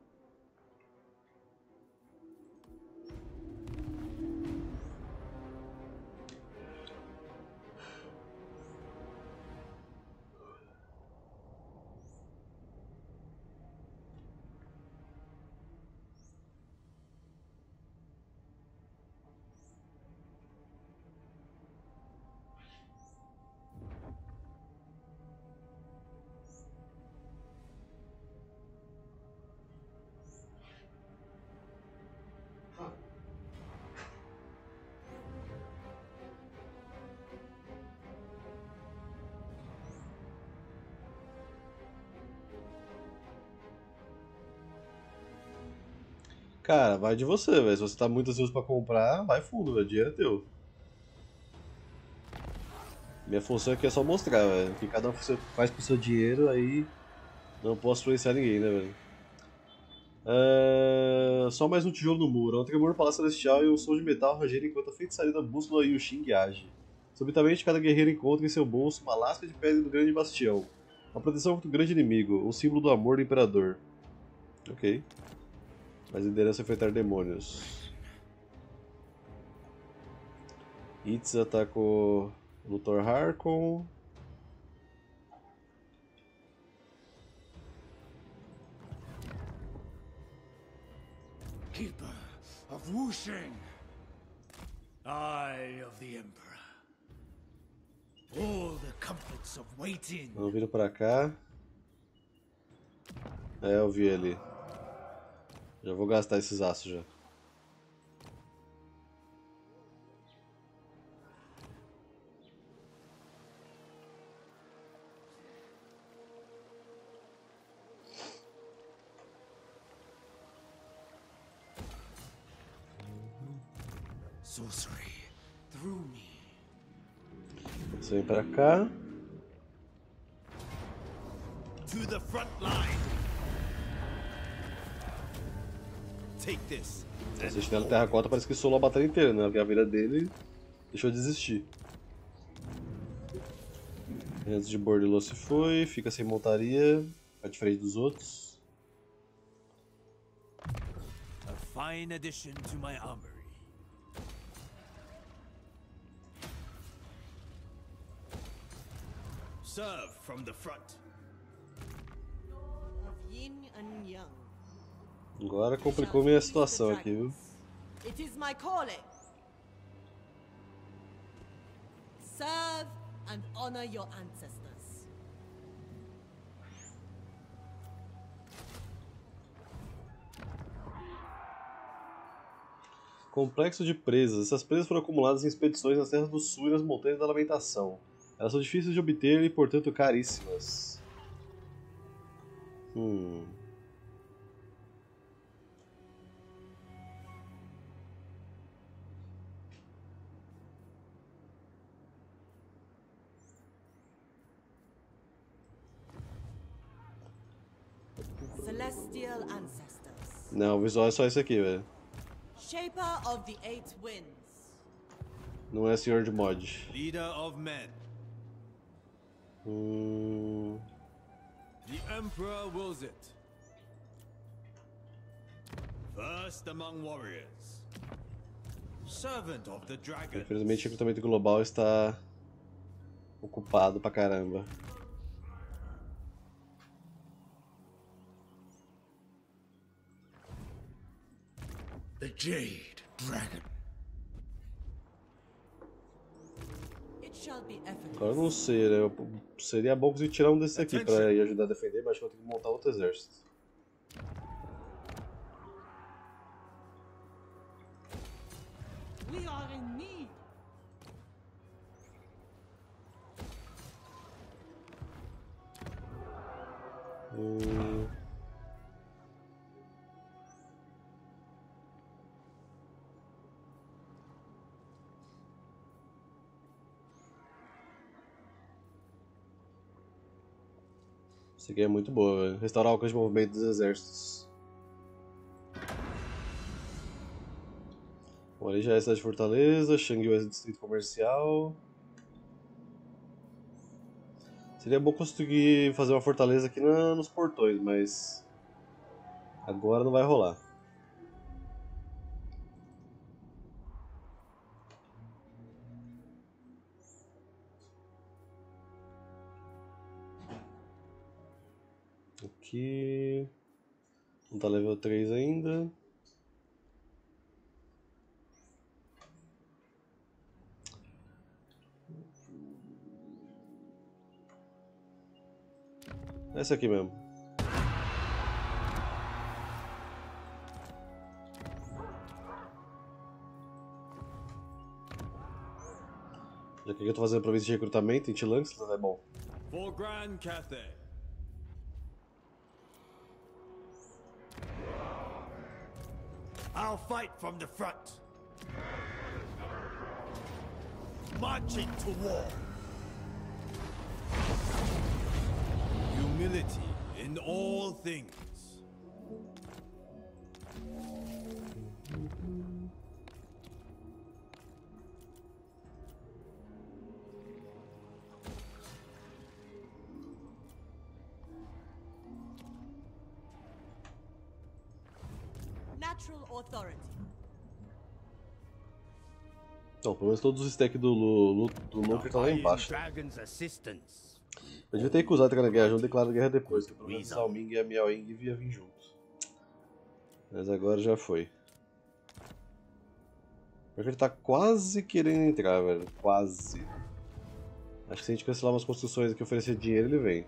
Cara, vai de você, velho. Se você tá muito ansioso pra comprar, vai fundo, velho. Dinheiro é teu. Minha função aqui é só mostrar, velho. O que cada um faz com o seu dinheiro, aí não posso influenciar ninguém, né, velho? Só mais um tijolo no muro. Um tremor no Palácio Celestial e um som de metal ranger enquanto a feitiçaria da bússola Yuxing age. Subitamente, cada guerreiro encontra em seu bolso uma lasca de pedra do grande bastião. Uma proteção contra o grande inimigo, o símbolo do amor do imperador. Ok. Mais liderança é enfrentar demônios. Itz ataca o Luthor Harkon. Keeper of Wushing, Eye of the Emperor. All the comforts of waiting. Vamos vindo pra cá. Eu vi ali. Já vou gastar esses aços já. Sorcery through me. Você vem pra cá. To the front line. Take this. O Sentinela Terracota parece que solou a batalha inteira, né? Porque a vida dele deixou de existir. Antes de Bordelô se foi, fica sem montaria, fica diferente dos outros. A fine addition to my armory. Serve from the front. Of yin and yang. Agora complicou minha situação aqui, viu? It is my calling. Serve and honor your ancestors. Complexo de presas. Essas presas foram acumuladas em expedições nas terras do sul e nas montanhas da Lamentação. Elas são difíceis de obter e, portanto, caríssimas. Celestial ancestors. Não, o visual é só isso aqui, velho. Shaper of the Eight Winds. Não é senhor de mod. Leader of men. The Emperor wills it. First among warriors. Servant of the Dragon. Infelizmente o recrutamento global está ocupado pra caramba. The Jade Dragon. It shall be effortless. Agora eu não sei, né? Seria bom conseguir tirar um desses aqui pra ir ajudar a defender, mas acho que eu vou ter que montar outro exército. We are in need. Isso aqui é muito boa, velho. Restaurar o alcance de movimento dos exércitos. Bom, ali já é a cidade de Fortaleza, Shangyu é distrito comercial. Seria bom conseguir fazer uma fortaleza aqui nos portões, mas agora não vai rolar. Aqui não tá level 3 ainda. Essa aqui mesmo. Já que eu tô fazendo província de recrutamento em Tilanx, é bom. For Grand Cathay. I'll fight from the front. Marching to war. Humility in all things. Natural authority. Então, pelo menos todos os stacks do Lucre estão lá embaixo. Eu devia ter recusado a guerra junto e declarado guerra depois, que pelo menos Zhao Ming e a Miao Ying ia vir juntos. Mas agora já foi. Porque ele tá quase querendo entrar, velho. Quase. Acho que se a gente cancelar umas construções aqui e oferecer dinheiro, ele vem.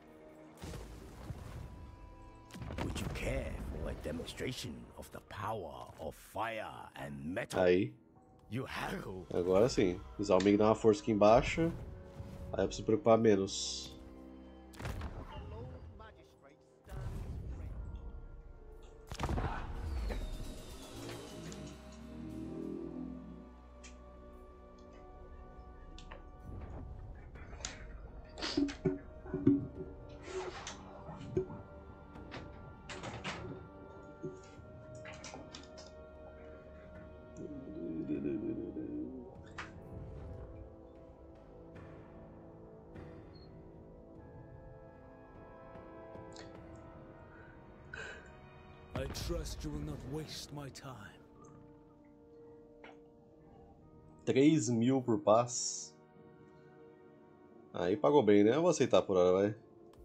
Would you care for a demonstration of the power of fire and metal? Aí. You have. Agora sim. O Zhao Ming dá uma força aqui embaixo. Aí eu preciso preocupar menos. I trust you will not waste my time. 3.000 por paz. Aí pagou bem, né? Eu vou aceitar por hora, vai.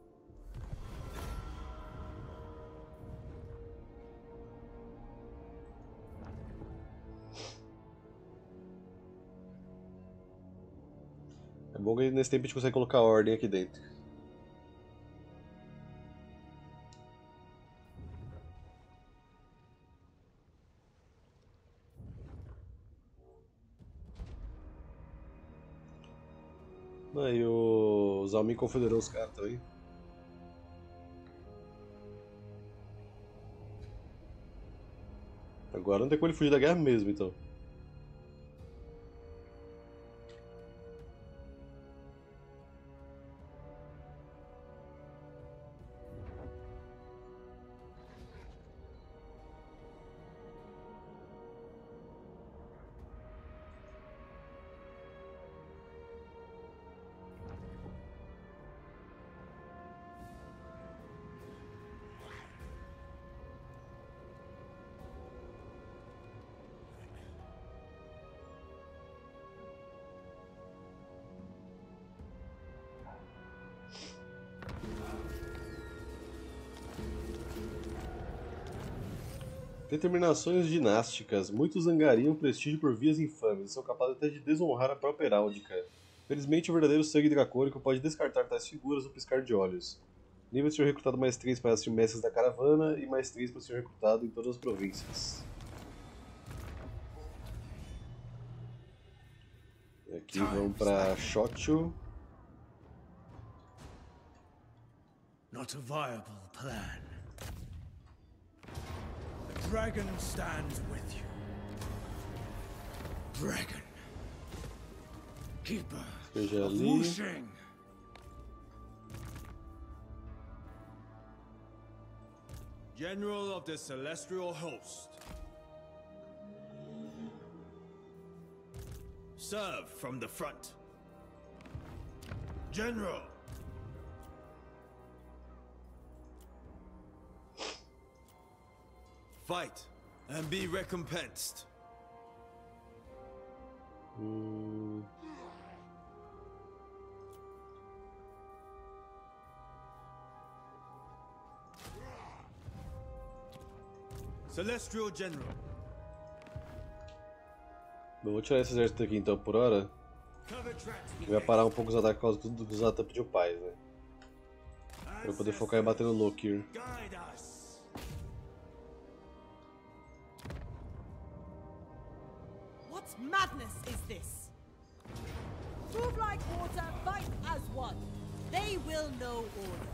É bom que nesse tempo a gente consegue colocar ordem aqui dentro. Aí o Zhao Ming confederou os caras também. Agora não tem como ele fugir da guerra mesmo, então. Determinações dinásticas. Muitos zangariam prestígio por vias infames e são capazes até de desonrar a própria heráldica. Felizmente, o verdadeiro sangue dracônico pode descartar tais figuras no piscar de olhos. Nível de ser recrutado mais 3 para ser mestres da caravana e mais 3 para ser recrutado em todas as províncias. E aqui vamos para Shochu. Not a viable plan. The dragon stands with you. Dragon. Keeper Seja of ali. Wuxing. General of the Celestial Host. Serve from the front. General. Fight and be recompensed. Celestial General. Bom, vou tirar esse exército aqui então por hora. Vai parar um pouco os ataques por causa dos ataques de paz, né? Pra eu poder focar em bater no Lokir. What madness is this? Move like water, fight as one. They will know order.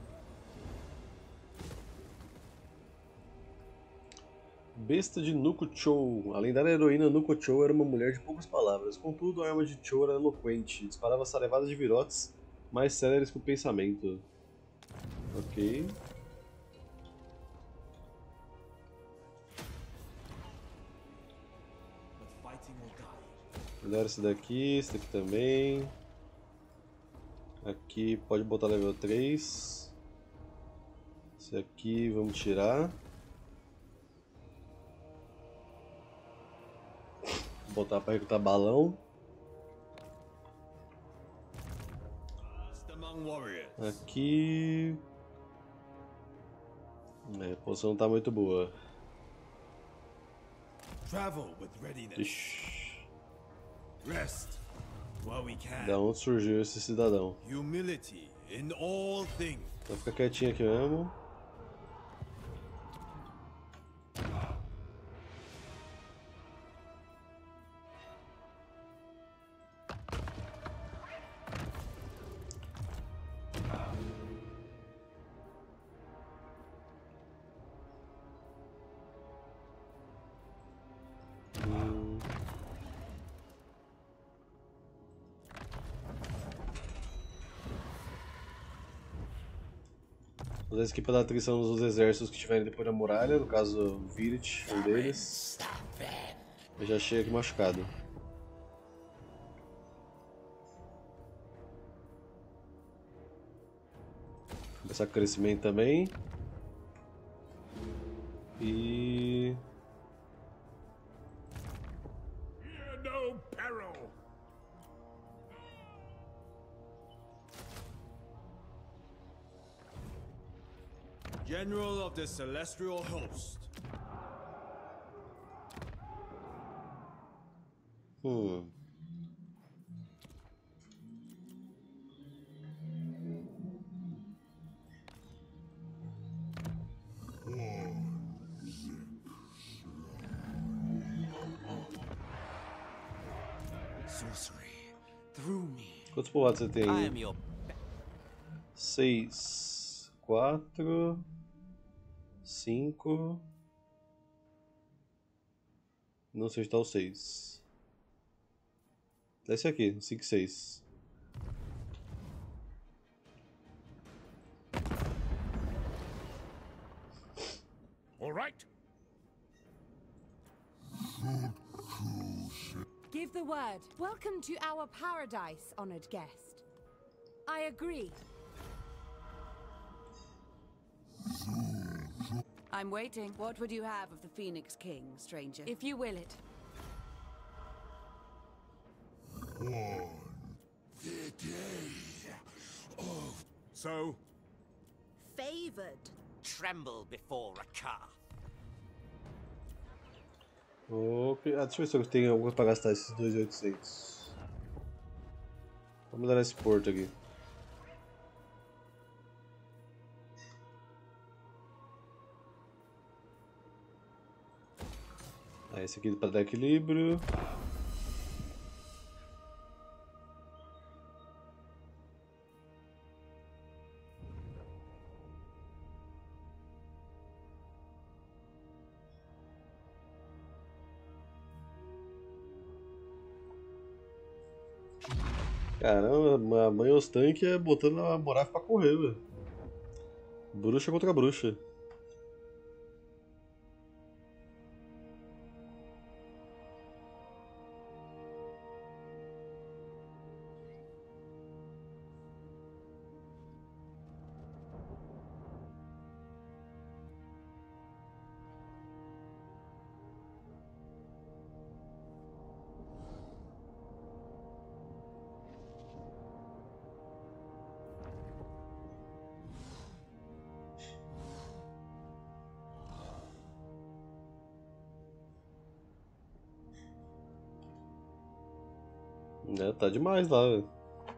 Besta de Nuko Chou. A lendária heroína Nuko Chou era uma mulher de poucas palavras. Contudo, a arma de Chou era eloquente. Disparava saraivas de virotes mais céleres que o pensamento. Ok. Melhor esse daqui também. Aqui pode botar level 3. Esse aqui vamos tirar. Vou botar para recrutar balão. Aqui. A posição não tá muito boa. Ixi. Da onde surgiu esse cidadão? Vou ficar quietinho aqui mesmo. Vou usar isso aqui para dar atenção nos exércitos que estiverem depois da muralha, no caso Virit, um deles. Eu já achei aqui machucado. Vou começar com crescimento também. E... General of the Celestial Host. Sorcery through me. Quantos povoados você tem? 6, 4, 5. Não sei onde está o 6. Esse aqui, 5 e 6. All right. Give the word. Welcome to our paradise, honored guest. I agree. I'm waiting. What would you have of the Phoenix King, stranger? If you will it. The day of... So? Favored. Tremble before a car. Ok, deixa eu ver se eu tenho alguma coisa para gastar esses 2.800. Vamos melhorar esse porto aqui. Esse aqui para dar equilíbrio. Caramba, a mãe Ostanque é botando a Morath pra correr, velho. Bruxa contra bruxa. É, tá demais lá, velho.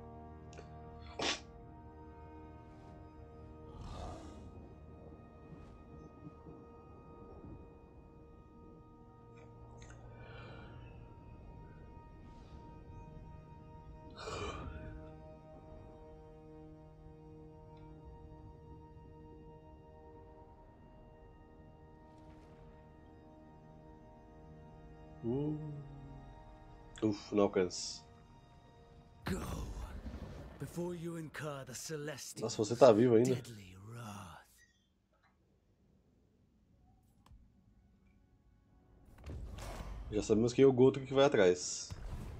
Uf, não alcança. Go before you incur the celestial Nossa, você tá vivo ainda. deadly wrath. Já sabemos quem é o Goto que vai atrás.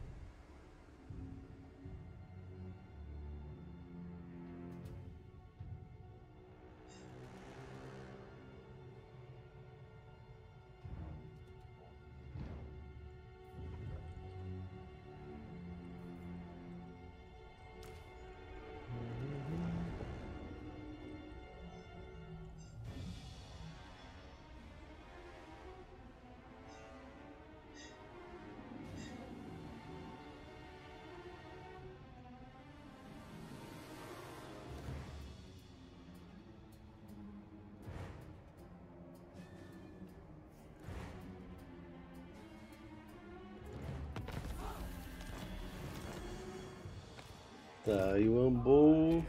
Tá, e o Ambon...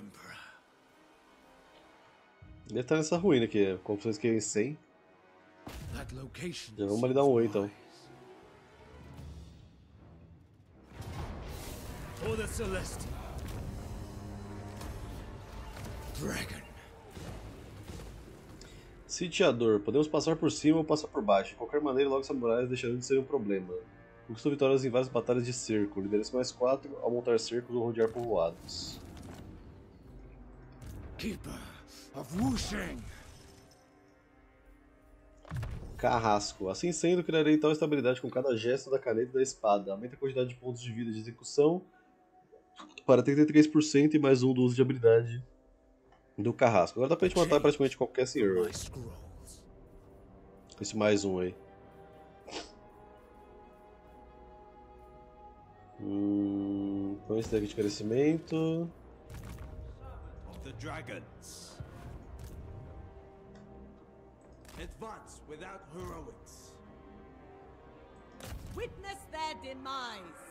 Ele tá nessa ruína aqui, como vocês querem 100. Já vamos ali dar um oi então. For the celestial dragon. Sitiador, podemos passar por cima ou passar por baixo. De qualquer maneira, logo samurais deixarão de ser um problema. Conquistou vitórias em várias batalhas de cerco. Liderança mais 4 ao montar cercos ou rodear povoados. Keeper of Wusheng. Carrasco. Assim sendo, criarei tal estabilidade com cada gesto da caneta e da espada. Aumenta a quantidade de pontos de vida de execução para 33% e mais um do uso de habilidade do Carrasco. Agora dá pra gente matar praticamente qualquer senhor. Esse mais um aí. Então esse daqui de crescimento. The dragons. Advance without heroics. Witness their demise.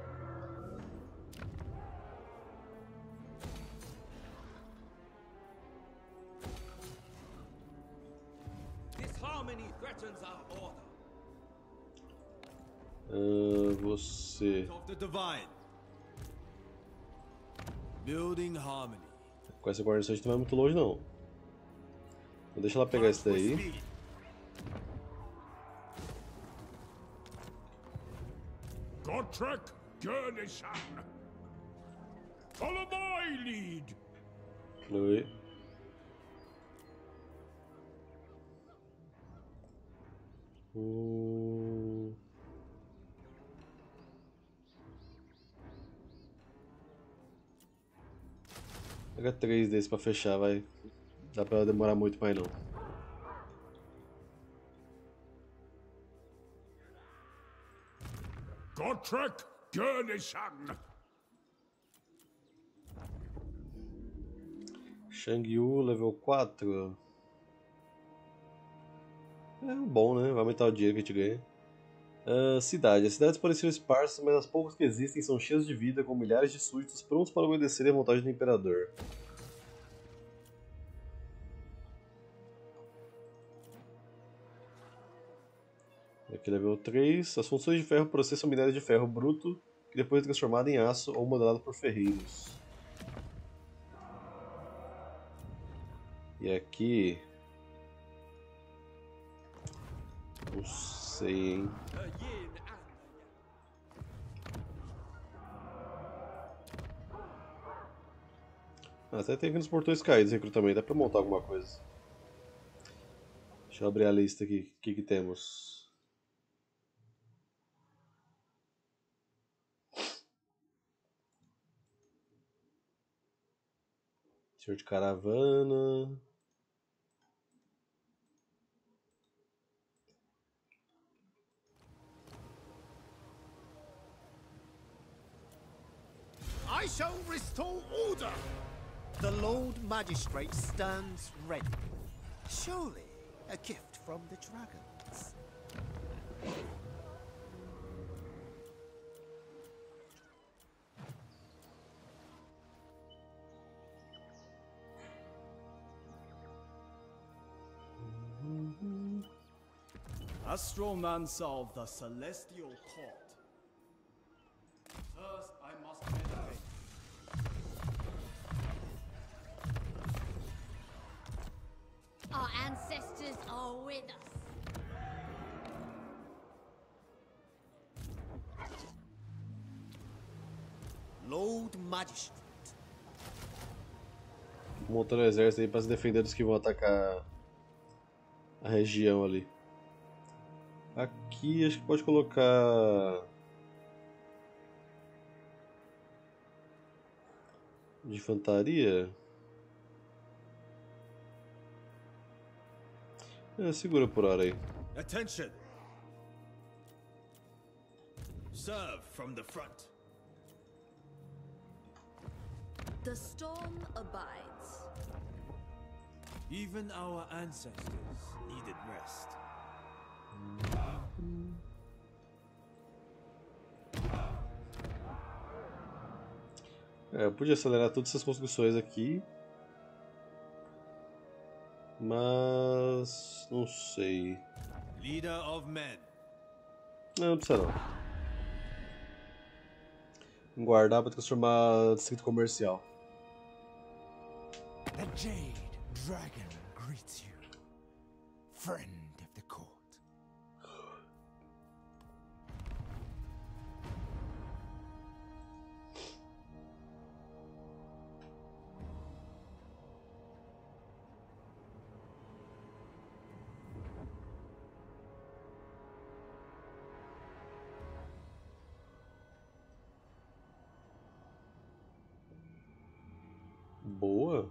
Disharmony threatens our order. Você. Of the divine. Building harmony. Com essa guarnição a gente não vai muito longe não. Então deixa ela pegar esse daí. Gotrek Gurnishan. Follow my lead. Oi. Pega 3 desses pra fechar, vai. Dá pra demorar muito mais não. Gotrek Gurnishan. Shang Yu, level 4. É bom, né? Vai aumentar o dinheiro que a gente ganha. Cidade. As cidades pareciam esparsas, mas as poucas que existem são cheias de vida, com milhares de súditos prontos para obedecer à vontade do Imperador. Aqui level 3. As funções de ferro processam minério de ferro bruto, que depois é transformado em aço ou modelado por ferreiros. E aqui... não sei, hein? Até tem aqui nos portões caídos recrutamento, dá pra montar alguma coisa. Deixa eu abrir a lista aqui, o que temos? Senhor de caravana... I shall restore order. The Lord Magistrate stands ready. Surely a gift from the dragons. Astroman solve the celestial court. First, I must meditate. Our ancestors are with us. Lord Magistrate. Montando o exército aí pra se defender dos que vão atacar a região ali. Aqui acho que pode colocar de infantaria. Segura por hora aí. Attention! Serve from the front. The storm abides. Even our ancestors needed rest. Eu podia acelerar todas essas construções aqui, mas não sei. Leader of men. Não precisa não. Vou guardar para transformar distrito comercial. The Jade Dragon greets you, friend of the court. Boa.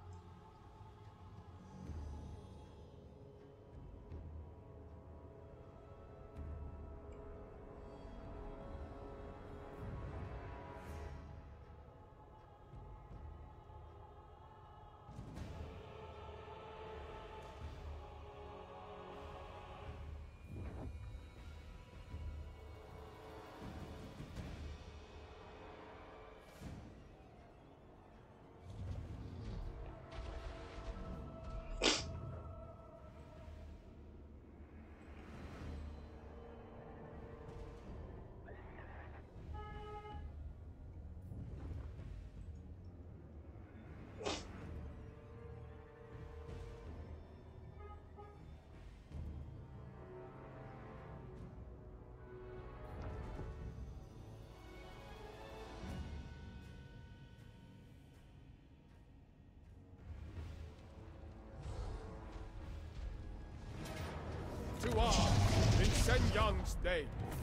To arms in Sen Yang's name.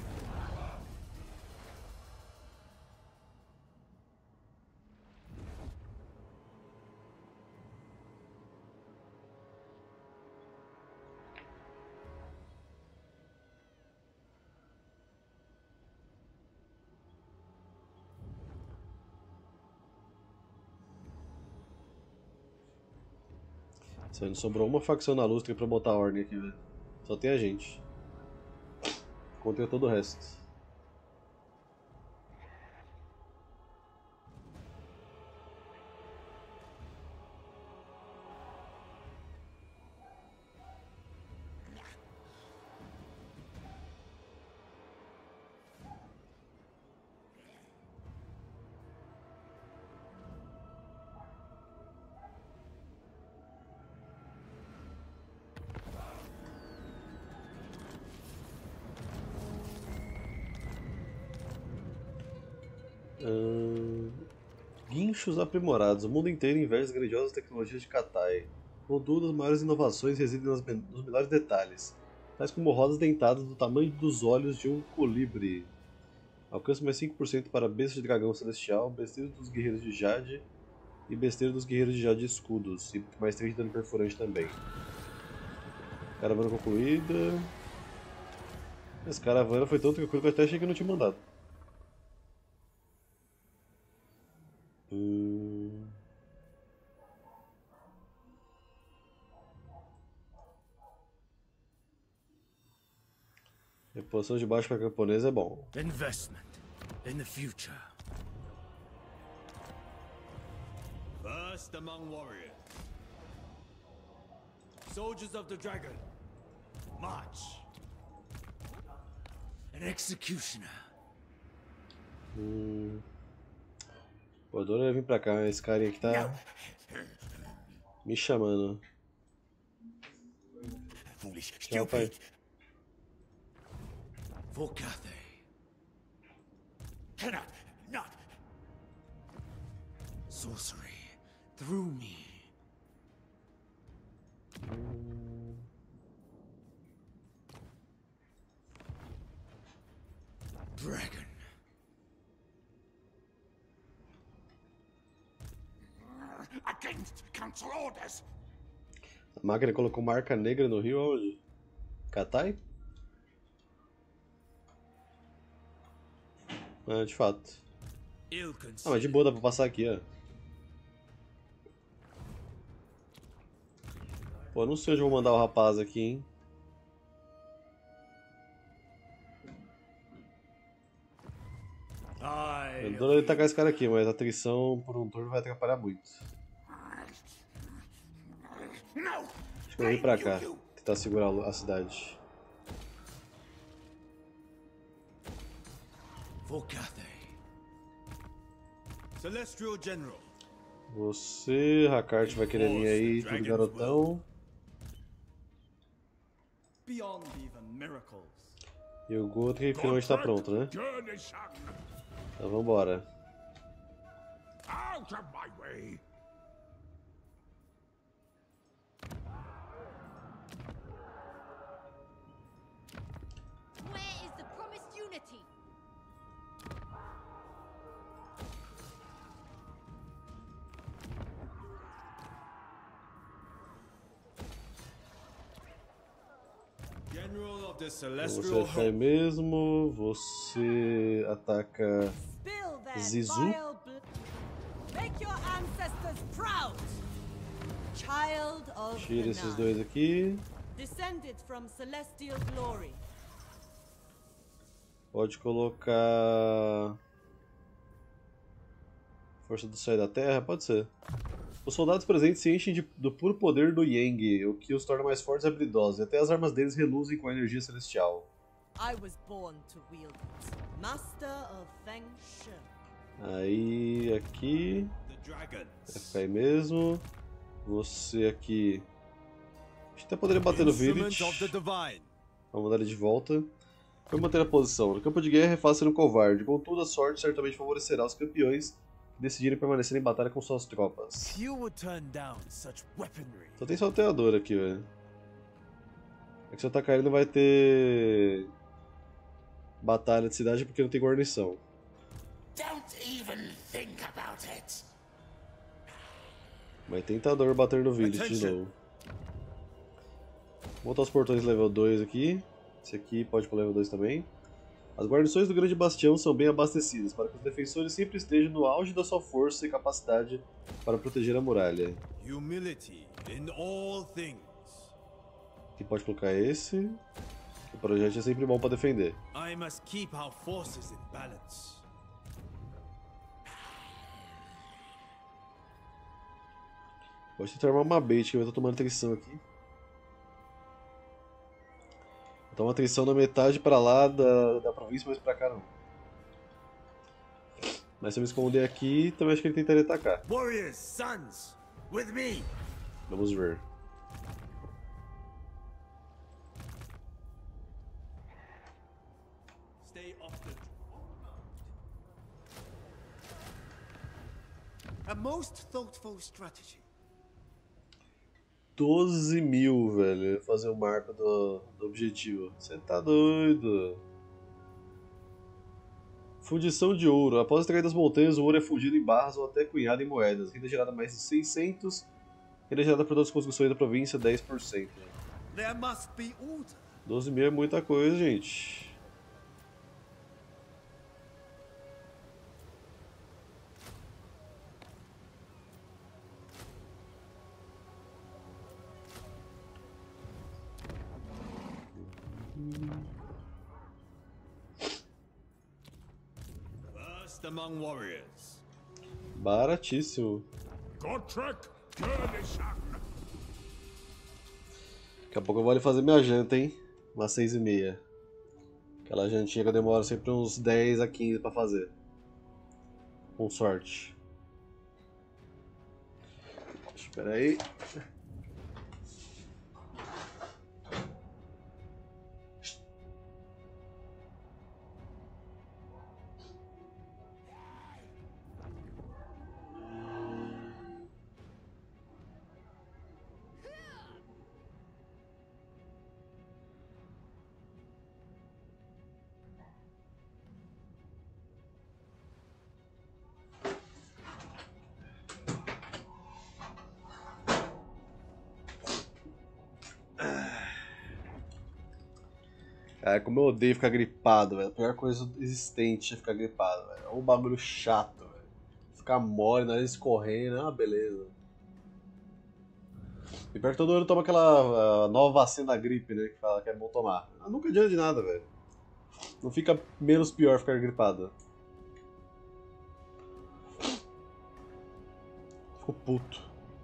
Só não sobrou uma facção na lustre pra botar ordem aqui, velho. Só tem a gente. Contra todo o resto. Guinchos aprimorados. O mundo inteiro inveja as grandiosas tecnologias de Katai. Contudo, as maiores inovações residem nos menores detalhes, tais como rodas dentadas do tamanho dos olhos de um colibri. Alcance mais 5% para Besta de Dragão Celestial, Besteiro dos Guerreiros de Jade e Besteiro dos Guerreiros de Jade Escudos, e mais 3 de dano perfurante também. Caravana concluída. Essa caravana foi tão tranquilo que eu até achei que eu não tinha mandado. Reposição de baixo para camponês é bom. Investment in the future. First among warriors. Soldiers of the dragon. March. An executioner. Pô, adoro vir pra cá, esse carinha aqui tá me chamando. Tchau, pai. For Cathay. Cannot not. Sorcery through me. Dragon. Against council orders. A máquina colocou marca negra no rio aonde? Cathay? Ah, de fato. Ah, mas de boa, dá pra passar aqui, ó. Pô, não sei onde eu vou mandar o rapaz aqui, hein. Eu adoro ele tacar esse cara aqui, mas a atrição por um turno vai atrapalhar muito. Acho que eu vou vir pra cá, tentar segurar a cidade. For Cathay. Celestial General. Você, Hakart, vai querer vir aí, tudo garotão. Beyond even miracles. E o Gotrek finalmente tá pronto, né? Então vambora. Out of my way. Where is the promised unity? General of the Você Celestial vai mesmo, você ataca Spill their Zizu. vile blood. Make your ancestors proud. Child of Tira the esses night. dois aqui. Descended from celestial glory. Pode colocar Força do Céu e da Terra, pode ser. Os soldados presentes se enchem do puro poder do Yang, o que os torna mais fortes e habilidosos, e até as armas deles reluzem com a energia celestial. I was born to wield it. Master of Feng Shui. Aí, aqui, vai ficar aí mesmo. Você aqui, acho que até poderia bater no Village. Vamos mandar ele de volta. Vai manter a posição. No campo de guerra é fácil ser um covarde, contudo a sorte certamente favorecerá os campeões que decidirem permanecer em batalha com suas tropas. Só tem salteador aqui, velho. É que se eu atacar ele não vai ter batalha de cidade porque não tem guarnição. Don't even think about it. Mas tentador bater no Village de novo. Vou botar os portões level 2 aqui. Esse aqui pode ir pro level 2 também. As guarnições do Grande Bastião são bem abastecidas, para que os defensores sempre estejam no auge da sua força e capacidade para proteger a muralha. Humility in all things. Aqui pode colocar esse. O projétil é sempre bom para defender. I must keep our forces in balance. Pode tentar armar uma bait que eu estou tomando atenção aqui. Então uma atenção na metade para lá da província, mas para cá não. Mas se eu me esconder aqui, também acho que ele tentaria atacar. Warriors, sons, with me. Vamos ver. Stay off the... A most thoughtful strategy. 12 mil, velho, fazer o marco do objetivo. Você tá doido. Fundição de ouro. Após extrair das montanhas, o ouro é fundido em barras ou até cunhado em moedas. Renda gerada mais de 600. Renda gerada por todas as construções da província, 10%. There must be order. 12 mil é muita coisa, gente. First among warriors. Baratíssimo. Gotrek Gurnishan. Daqui a pouco eu vou ali fazer minha janta, hein? Umas 6h30. Aquela jantinha que eu demoro sempre uns 10 a 15 pra fazer. Com sorte. Espera aí. Cara, como eu odeio ficar gripado, velho. A pior coisa existente é ficar gripado, velho. É um bagulho chato, velho. Ficar mole, nariz escorrendo, é uma beleza. E pior que todo ano toma aquela nova vacina da gripe, né? Que fala que é bom tomar. Mas nunca adianta de nada, velho. Não fica menos pior ficar gripado. Fico puto.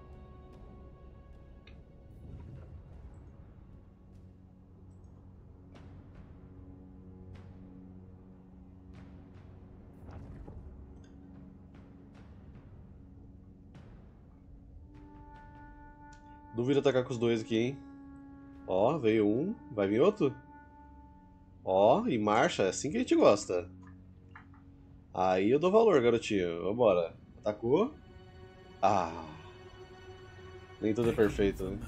Duvido atacar com os dois aqui, hein? Ó, veio um. Vai vir outro? Ó, em marcha. É assim que a gente gosta. Aí eu dou valor, garotinho. Vambora. Atacou. Ah. Nem tudo é perfeito, né?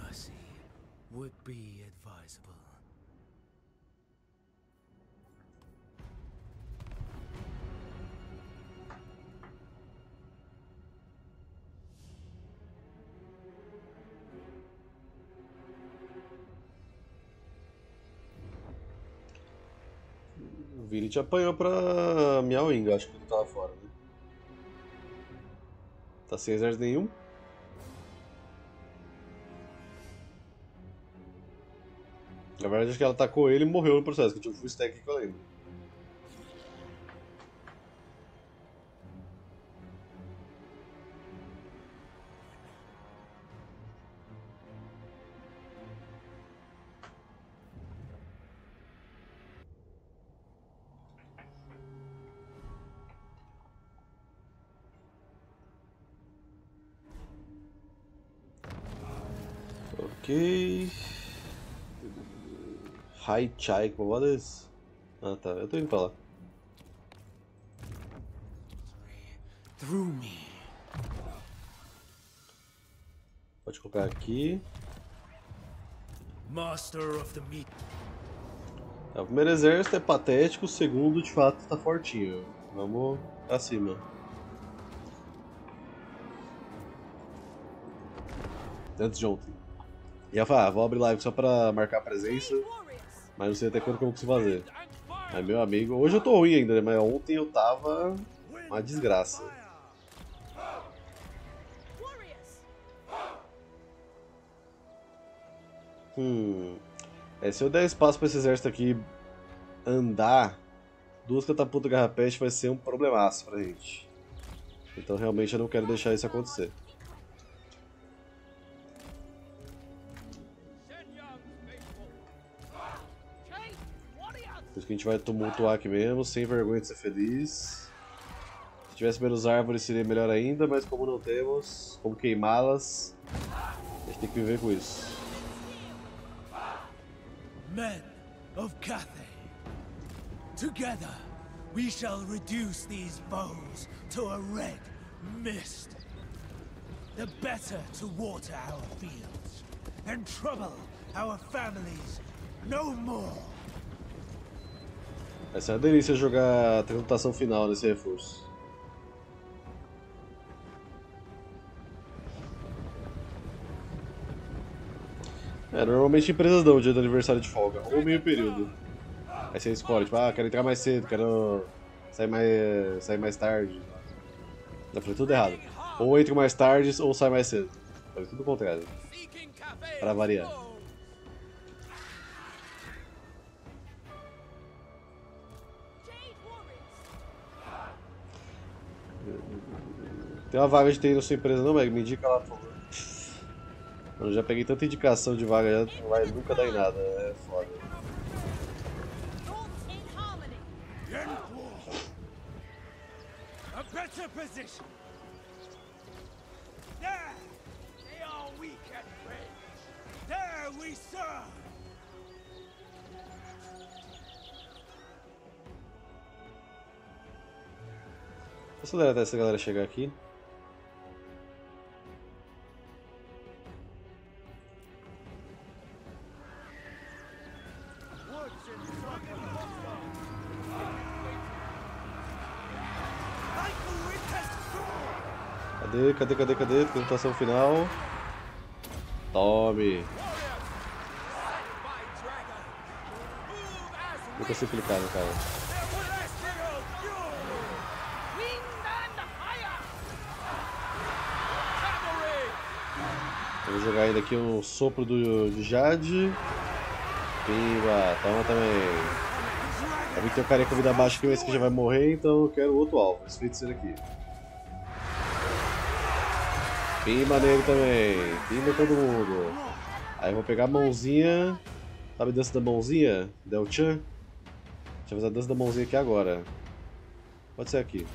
O Vini te apanhou pra Miaoing, acho que ele tava fora, né? Tá sem exército nenhum? Na verdade, acho que ela atacou ele e morreu no processo, que tinha um full stack que eu lembro. Ok. Hai Chai, que povoado é esse? Ah tá, eu tô indo pra lá. Pode colocar aqui. Master of the meat. O primeiro exército é patético, o segundo de fato tá fortinho. Vamos pra cima. Antes de ontem. Ia falar, vou abrir live só pra marcar a presença, mas não sei até quando que eu vou conseguir fazer. Mas meu amigo, hoje eu tô ruim ainda, né? Mas ontem eu tava uma desgraça. Se eu der espaço pra esse exército aqui andar, 2 catapultas garrapeste vai ser um problemaço pra gente. Então realmente eu não quero deixar isso acontecer. Por isso que a gente vai tumultuar aqui mesmo, sem vergonha de ser feliz. Se tivesse menos árvores seria melhor ainda, mas como não temos, como queimá-las, a gente tem que viver com isso. Men of Cathay, together we shall reduce these foes to a red mist. The better to water our fields and trouble our families no more. Essa é a delícia jogar a transmutação final nesse reforço. Normalmente empresas dão o dia do aniversário de folga, ou meio período. Aí você escolhe, tipo, quero entrar mais cedo, quero sair mais tarde. Eu falei tudo errado. Ou entro mais tarde, ou sai mais cedo. Eu falei tudo o contrário. Para variar. Tem uma vaga de TI na sua empresa não, Meg? Me indica lá, por favor. Eu já peguei tanta indicação de vaga, já não vai nunca dar em nada, é foda. A better position. There, they are weak at range. There we serve. Acelera até essa galera chegar aqui. Cadê? Apresentação final. Tome. Não consigo clicar no cara. Vou jogar ainda aqui um sopro de Jade. Pimba, toma também. Eu vi que tem um carinha com vida baixa que esse que já vai morrer, então eu quero outro alvo, esse feiticeiro aqui. Pimba nele também, pimba todo mundo. Aí eu vou pegar a mãozinha. Sabe a dança da mãozinha? Del Chan? Deixa eu fazer a dança da mãozinha aqui agora. Pode ser aqui.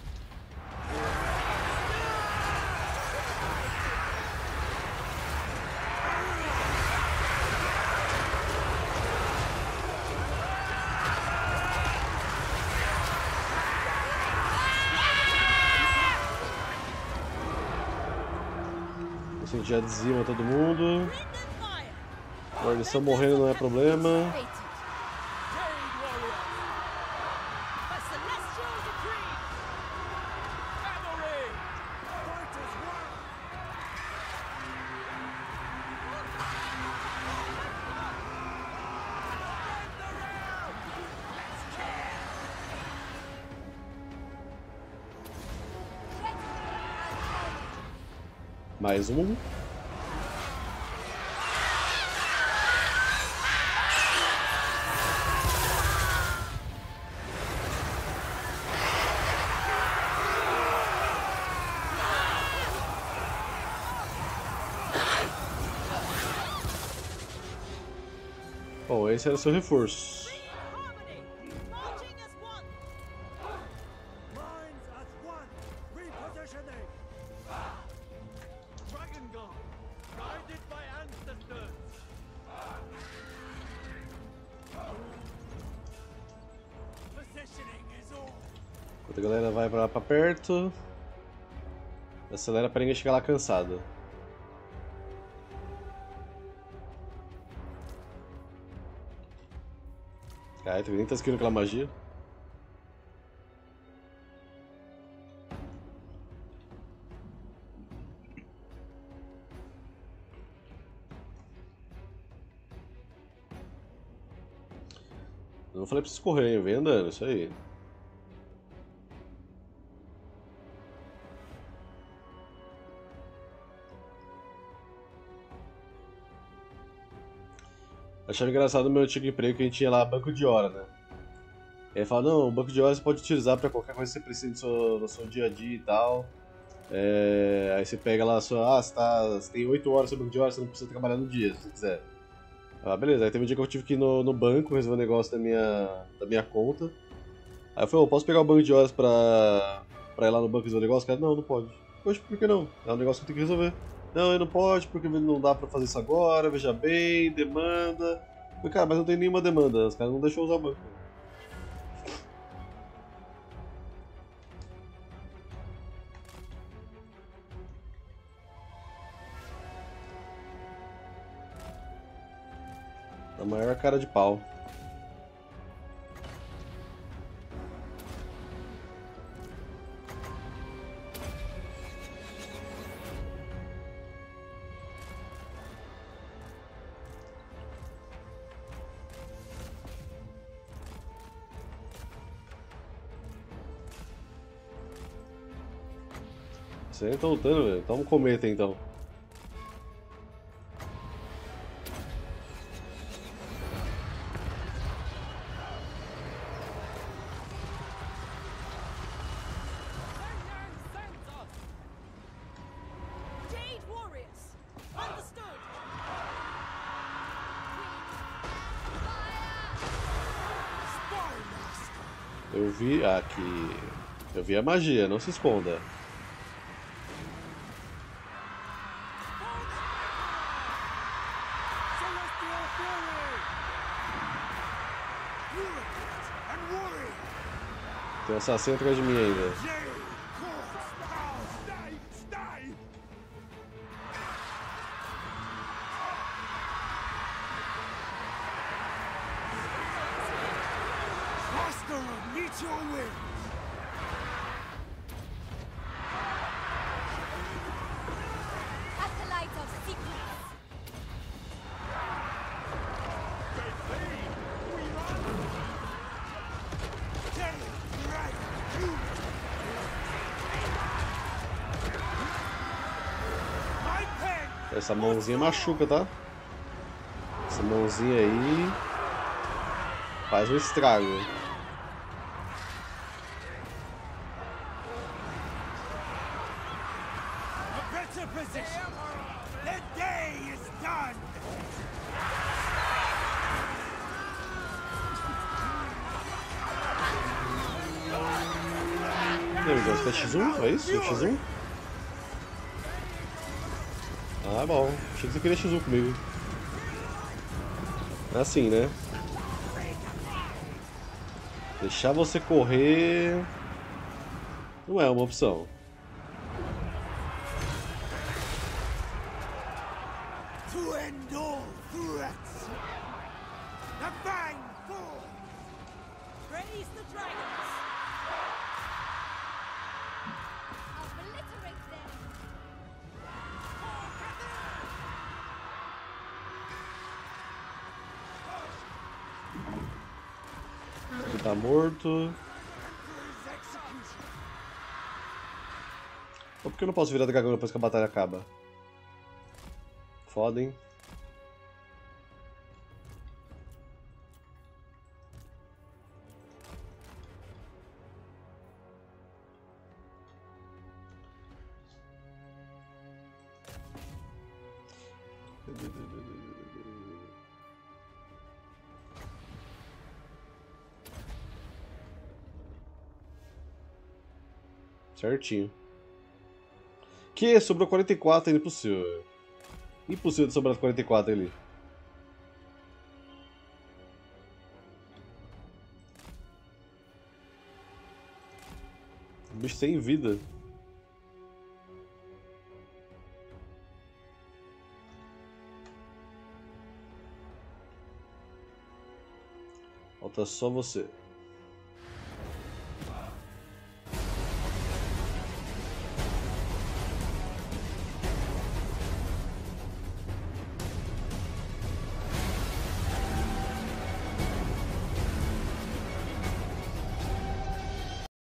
Assim, já dizima todo mundo. Guarnição morrendo não é problema. Mais um. Bom, esse era o seu reforço. Enquanto a galera vai pra perto, acelera pra ninguém chegar lá cansado. Cara, tu nem tá esquivando aquela magia. Eu não falei pra vocês correrem, vem andando, isso aí. Achava engraçado no meu antigo emprego que a gente tinha lá banco de hora, né? Ele fala, não, o banco de hora você pode utilizar pra qualquer coisa que você precisa no seu dia a dia e tal. Aí você pega lá a sua, você tem 8 horas no seu banco de hora, você não precisa trabalhar no dia, se você quiser. Beleza, aí teve um dia que eu tive que ir no banco resolver um negócio da minha conta. Aí eu falei, posso pegar o banco de horas pra ir lá no banco resolver o negócio? Cara, não pode. Poxa, por que não? É um negócio que eu tenho que resolver. Não, ele não pode, porque não dá pra fazer isso agora, veja bem, demanda. Eu falei, cara, mas não tem nenhuma demanda, os caras não deixam eu usar o banco. A maior cara de pau. Vocês estão lutando, velho. Toma um cometa então. Eu vi aqui. Eu vi a magia, não se esconda. Tem um assassino atrás de mim ainda. Essa mãozinha machuca, tá? Essa mãozinha aí faz um estrago. Você é X1? É isso? X1? Ah, bom. Achei que você queria X1 comigo. É assim, né? Deixar você correr não é uma opção. To end all threats. The Fang fall. Praise the dragons. Obliterate them. Ele tá morto. Por que eu não posso virar dragão depois que a batalha acaba? Foda, hein? Certinho. Que? Sobrou 44 ainda, impossível. Impossível de sobrar 44 ali. O bicho sem vida. Falta só você.